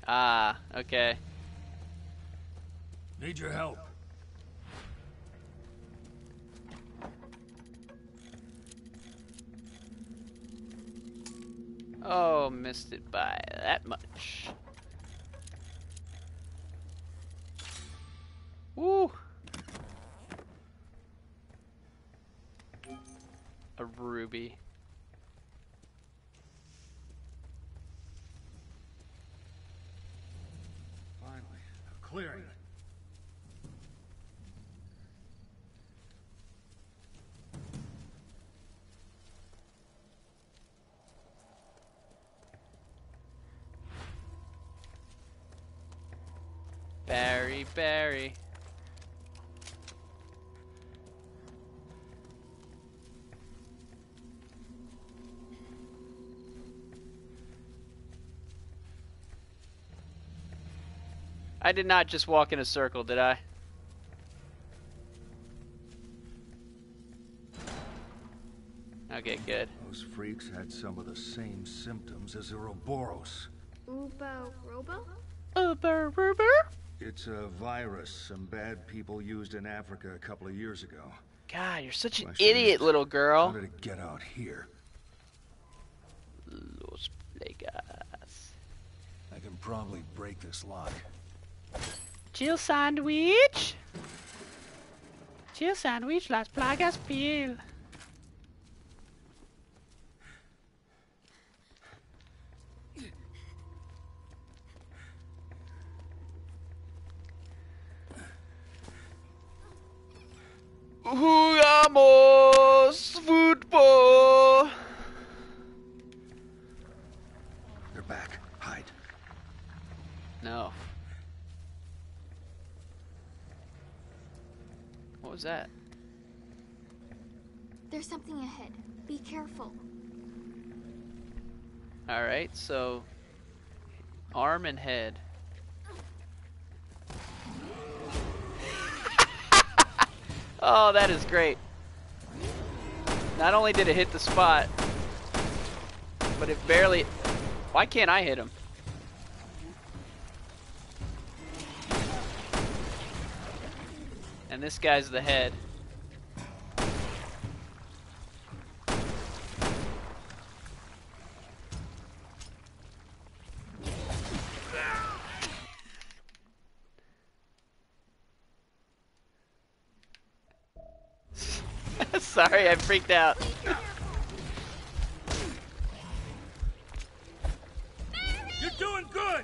Ah, okay. Need your help. Oh, missed it by that much. Woo! A ruby. Finally, clearing. Barry, Barry. I did not just walk in a circle, did I? Okay, good. Those freaks had some of the same symptoms as Ouroboros. Ubo Robo? Uber, Uber? It's a virus some bad people used in Africa a couple of years ago. God, you're such an Question idiot, is, little girl. How did it get out here? Los Plagas. I can probably break this lock. Jill sandwich. Jill sandwich, las plagas pil. Jugamos football. They're back. Hide. No. What was that? There's something ahead. Be careful. Alright, so arm and head. Oh, that is great. Not only did it hit the spot, but it barely... Why can't I hit him? And this guy's the head. Sorry, I freaked out. You're doing good!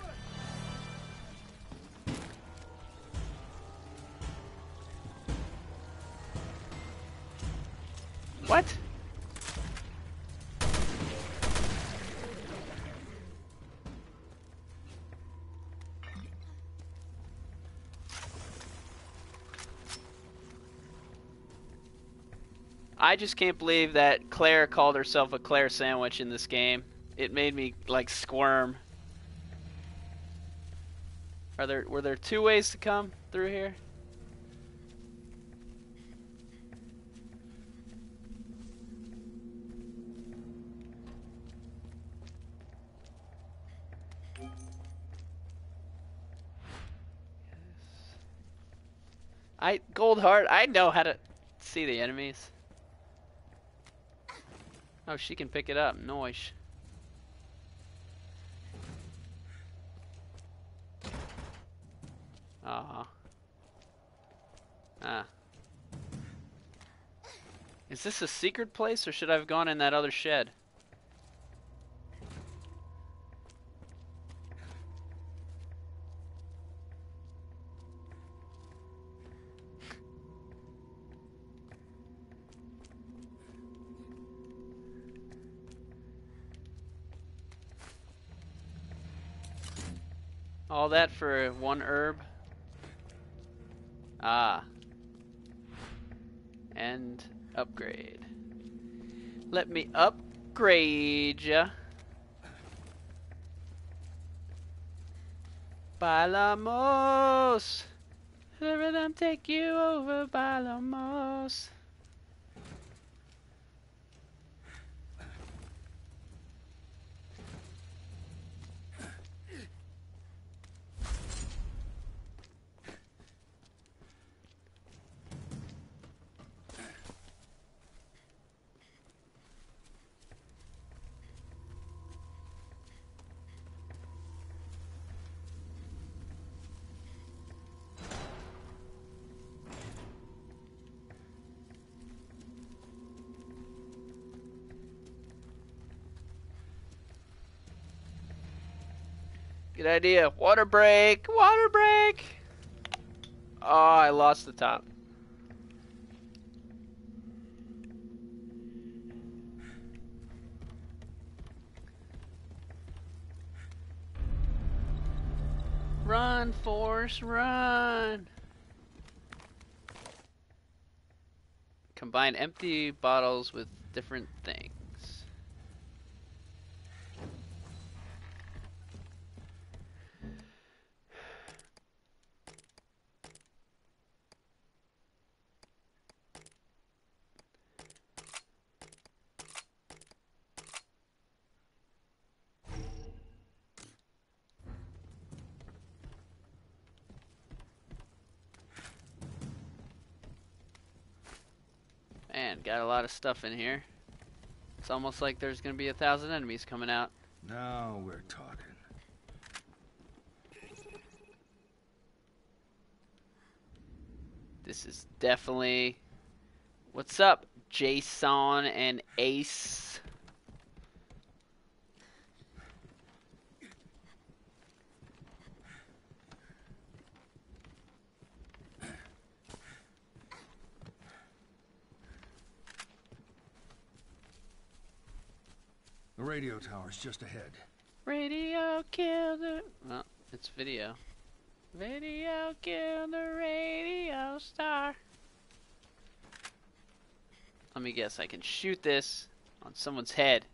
What? I just can't believe that Claire called herself a Claire sandwich in this game. It made me like squirm. Are there were there two ways to come through here? I Gold Heart, I know how to see the enemies. Oh, she can pick it up. Noise. Aw. Ah. Is this a secret place, or should I have gone in that other shed? All that for one herb? Ah. And upgrade. Let me upgrade ya. Bailamos. The rhythm take you over, bailamos. Good idea. Water break. Water break. Oh, I lost the top. Run, Force, run. Combine empty bottles with different things. Man, got a lot of stuff in here. It's almost like there's gonna be a thousand enemies coming out. Now we're talking. This is definitely... What's up, Jason and Ace? The radio tower's just ahead. Radio kill the... Well, it's video. Video kill the radio star. Let me guess, I can shoot this on someone's head.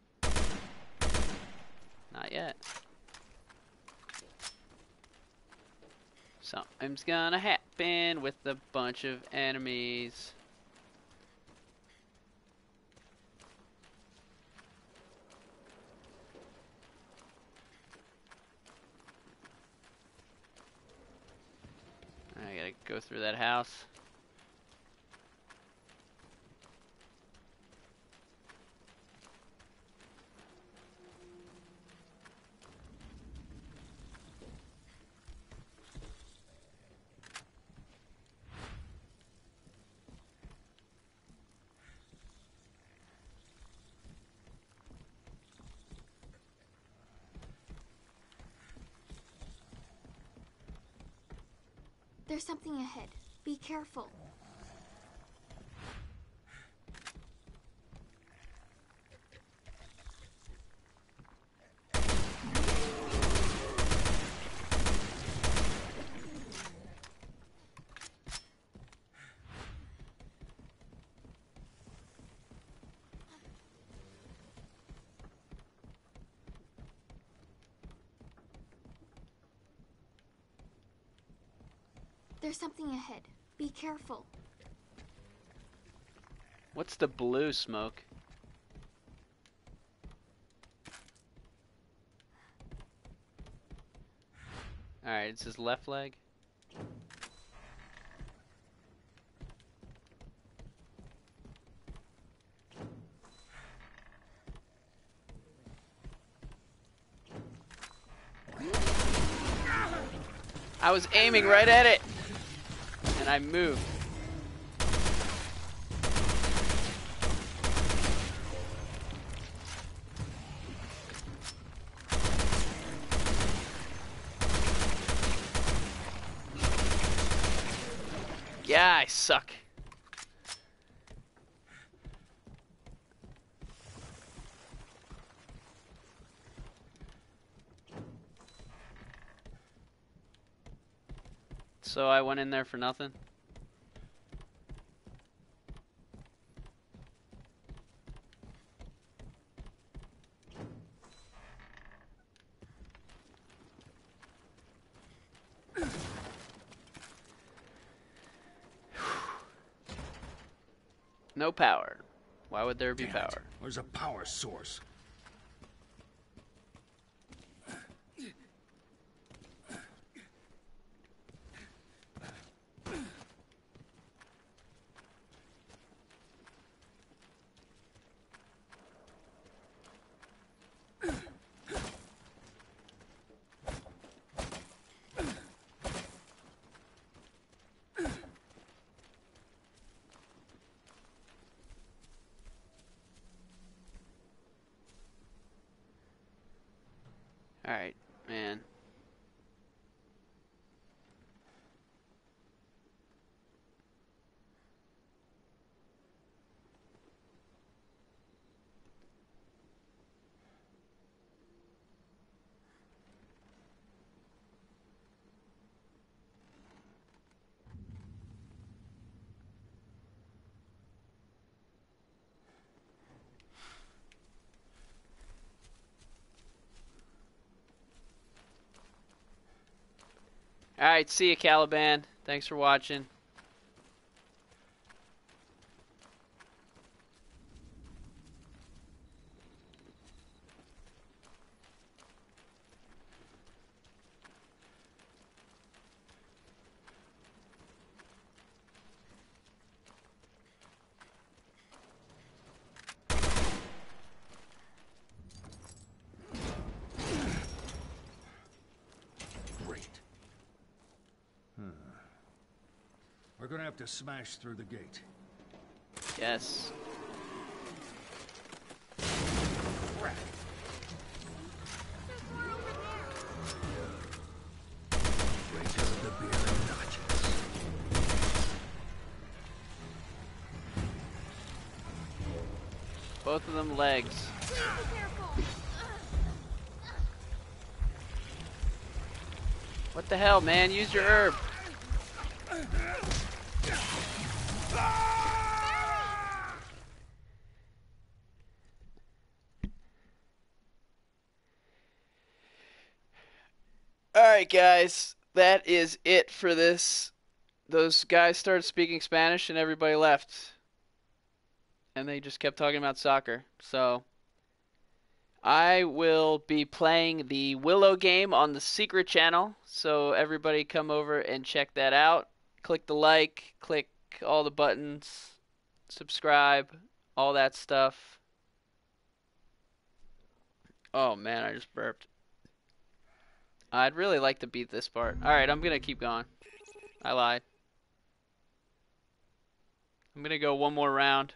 Not yet. Something's gonna happen with a bunch of enemies. I gotta go through that house. There's something ahead. Be careful. There's something ahead. Be careful. What's the blue smoke? Alright, it's his left leg. I was aiming right at it! And I moved. Yeah, I suck. So I went in there for nothing? No power. Why would there be Damn power? it. Where's a power source? Alright, man. Alright, see you, Caliban. Thanks for watching. We're gonna have to smash through the gate. Yes. Crap. Break out the beer and notches. Both of them legs. What the hell, man? Use your herb. Alright guys, that is it for this. Those guys started speaking Spanish and everybody left. And they just kept talking about soccer. So, I will be playing the Willow game on the secret channel. So everybody come over and check that out. Click the like, click all the buttons, subscribe, all that stuff. Oh man, I just burped. I'd really like to beat this part. Alright, I'm going to keep going. I lied. I'm going to go one more round.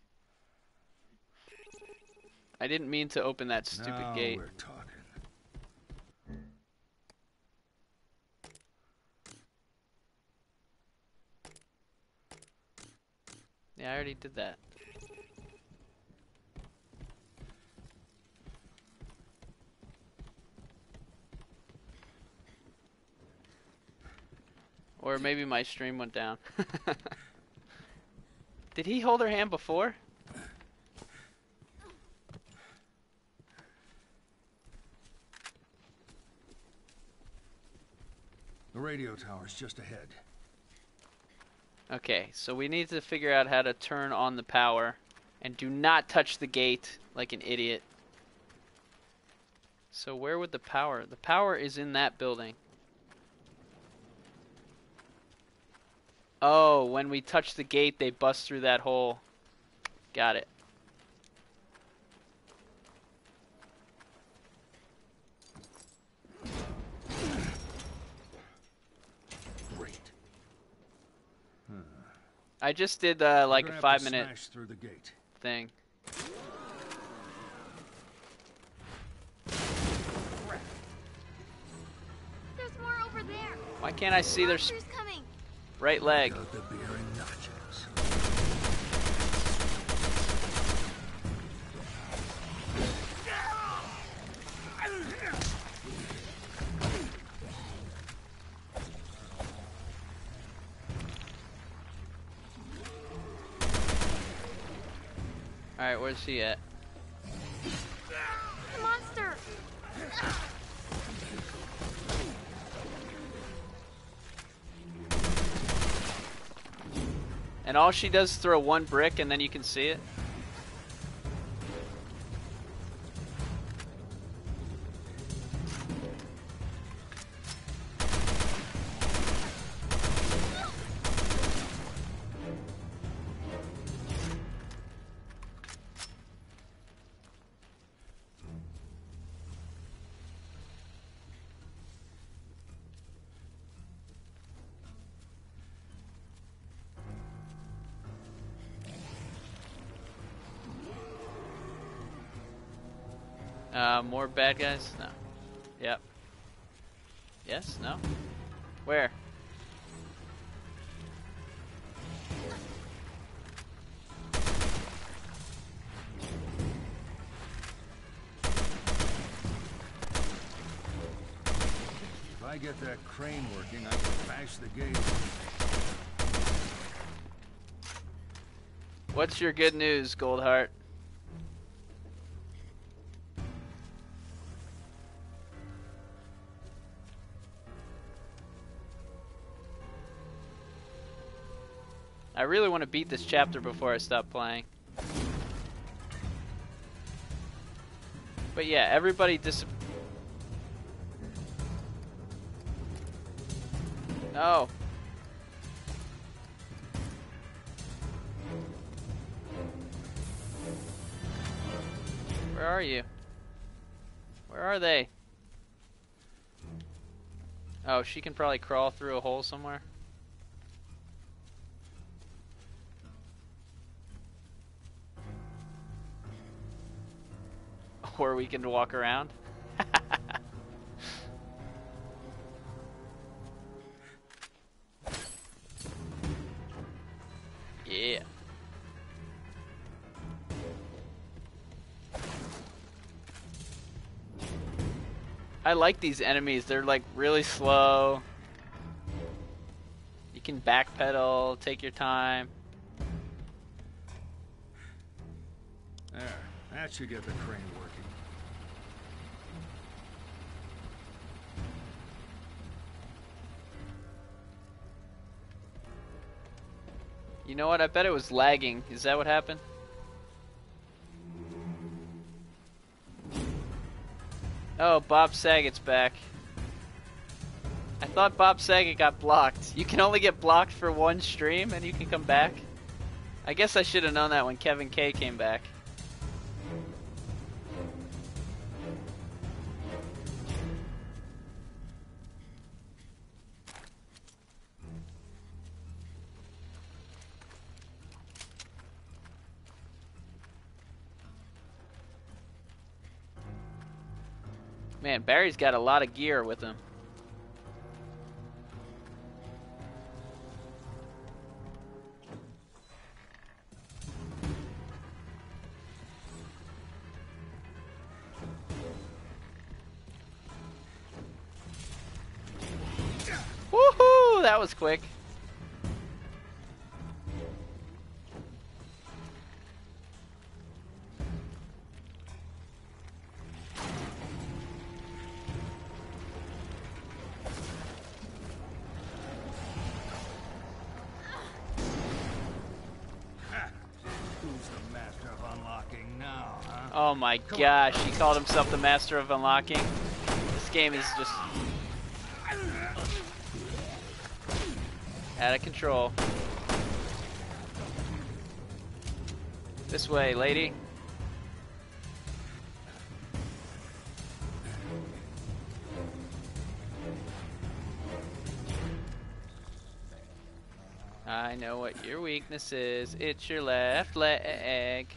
I didn't mean to open that stupid now gate. We're talking. Yeah, I already did that. Or maybe my stream went down. Did he hold her hand before? The radio tower's just ahead. Okay, so we need to figure out how to turn on the power. And do not touch the gate like an idiot. So where would the power... The power is in that building. Oh, when we touch the gate, they bust through that hole. Got it. Great. Hmm. I just did uh, like a have to five minute smash through the gate. thing. There's more over there. Why can't I see their Monsters coming. right leg? Got the beer and notches. Alright, where's he at? The monster. And all she does is throw one brick and then you can see it? Uh, more bad guys? No. Yep. Yes? No? Where? If I get that crane working, I can bash the gate. What's your good news, Goldheart? really want to beat this chapter before I stop playing. But yeah, everybody dis- No. Where are you? Where are they? Oh, she can probably crawl through a hole somewhere. Or we can walk around. Yeah. I like these enemies. They're like really slow. You can backpedal, take your time. There, that should get the crane working. You know what? I bet it was lagging. Is that what happened? Oh, Bob Saget's back. I thought Bob Saget got blocked. You can only get blocked for one stream and you can come back? I guess I should have known that when Kevin K came back. Man, Barry's got a lot of gear with him. Woohoo! That was quick. Oh my gosh, he called himself the master of unlocking. This game is just out of control. This way, lady. I know what your weakness is. It's your left leg.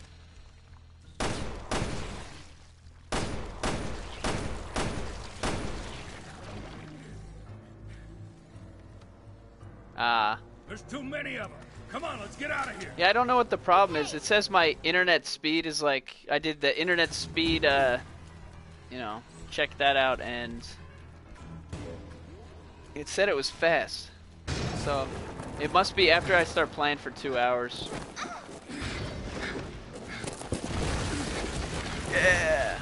Ah. There's too many of them. Come on, let's get out of here. Yeah, I don't know what the problem is. It says my internet speed is like, I did the internet speed, uh, you know, check that out, and it said it was fast. So, it must be after I start playing for two hours. Yeah.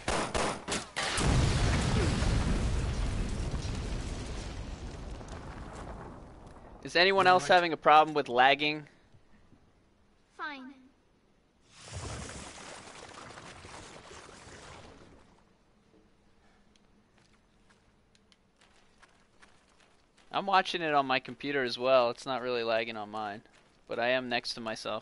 Is anyone else having a problem with lagging? Fine. I'm watching it on my computer as well. It's not really lagging on mine, but I am next to myself.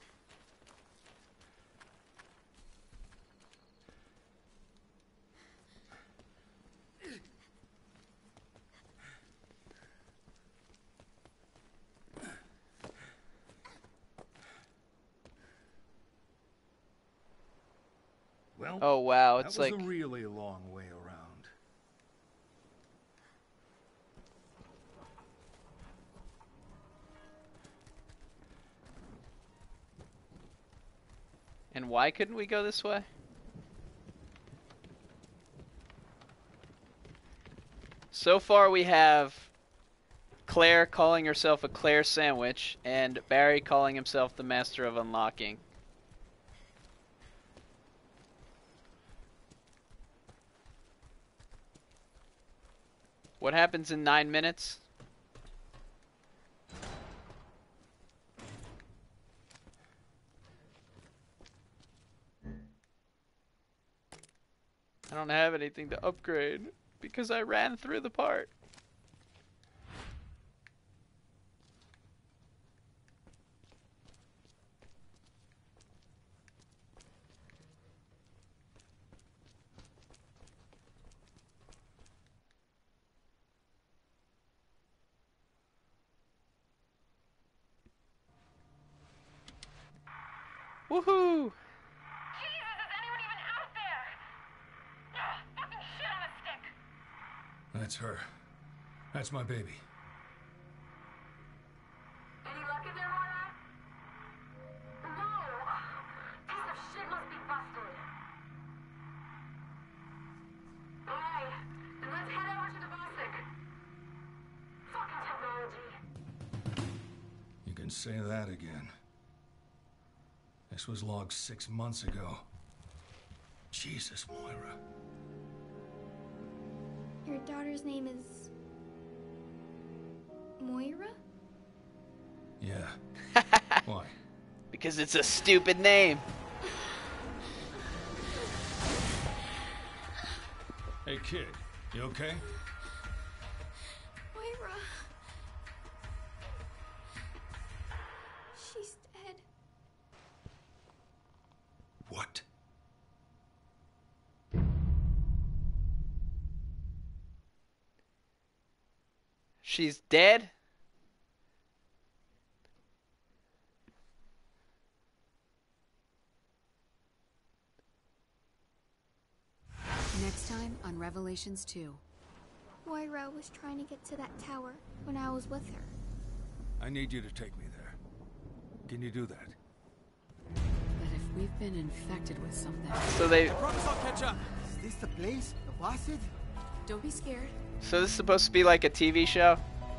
Well, oh wow, it's that was like a really long way around. And why couldn't we go this way? So far we have Claire calling herself a Claire sandwich and Barry calling himself the master of unlocking. What happens in nine minutes? I don't have anything to upgrade because I ran through the part. Woohoo! Jesus, is anyone even out there? Ugh, fucking shit on a stick. That's her. That's my baby. Any luck in there, Moira? No. Piece of shit must be busted. Alright, then let's head over to the Bostic. Fucking technology. You can say that again. This was logged six months ago. Jesus, Moira. Your daughter's name is... Moira? Yeah. Why? Because it's a stupid name. Hey, kid. You okay? Moira. She's dead. What? She's dead? Next time on Revelations two. Moira was trying to get to that tower when I was with her. I need you to take me there. Can you do that? But if we've been infected with something... So they... I promise I'll catch up. Is this the place? The Boston? Don't be scared. So this is supposed to be like a T V show?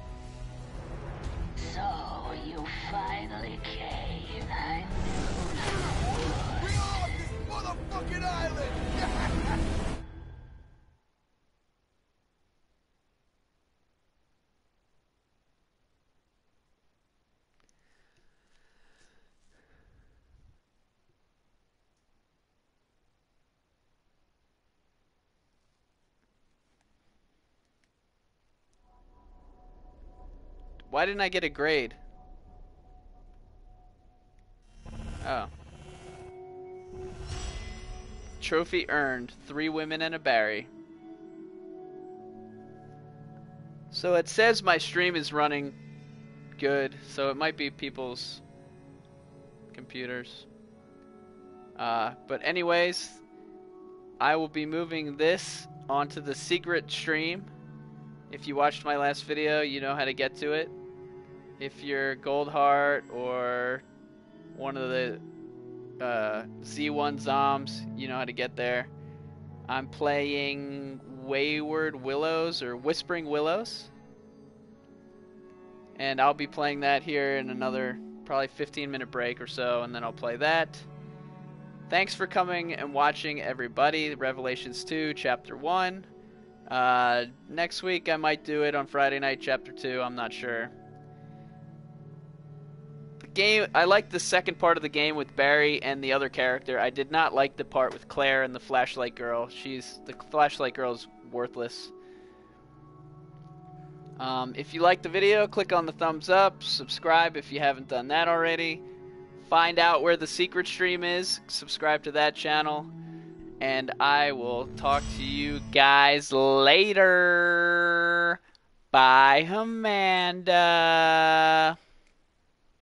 So you finally came. I knew. We're all on this motherfucking island! Why didn't I get a grade? Oh. Trophy earned. Three women and a Barry. So it says my stream is running good, so it might be people's computers. Uh, but anyways, I will be moving this onto the secret stream. If you watched my last video, you know how to get to it. If you're Gold Heart or one of the uh, Z one Zoms, you know how to get there. I'm playing Wayward Willows or Whispering Willows. And I'll be playing that here in another probably fifteen minute break or so, and then I'll play that. Thanks for coming and watching, everybody. Revelations two, Chapter one. Uh, next week I might do it on Friday night, Chapter two. I'm not sure. The game, I liked the second part of the game with Barry and the other character. I did not like the part with Claire and the flashlight girl. She's the flashlight girl's worthless. Um, if you liked the video, click on the thumbs up. Subscribe if you haven't done that already. Find out where the secret stream is. Subscribe to that channel. And I will talk to you guys later. Bye, Amanda.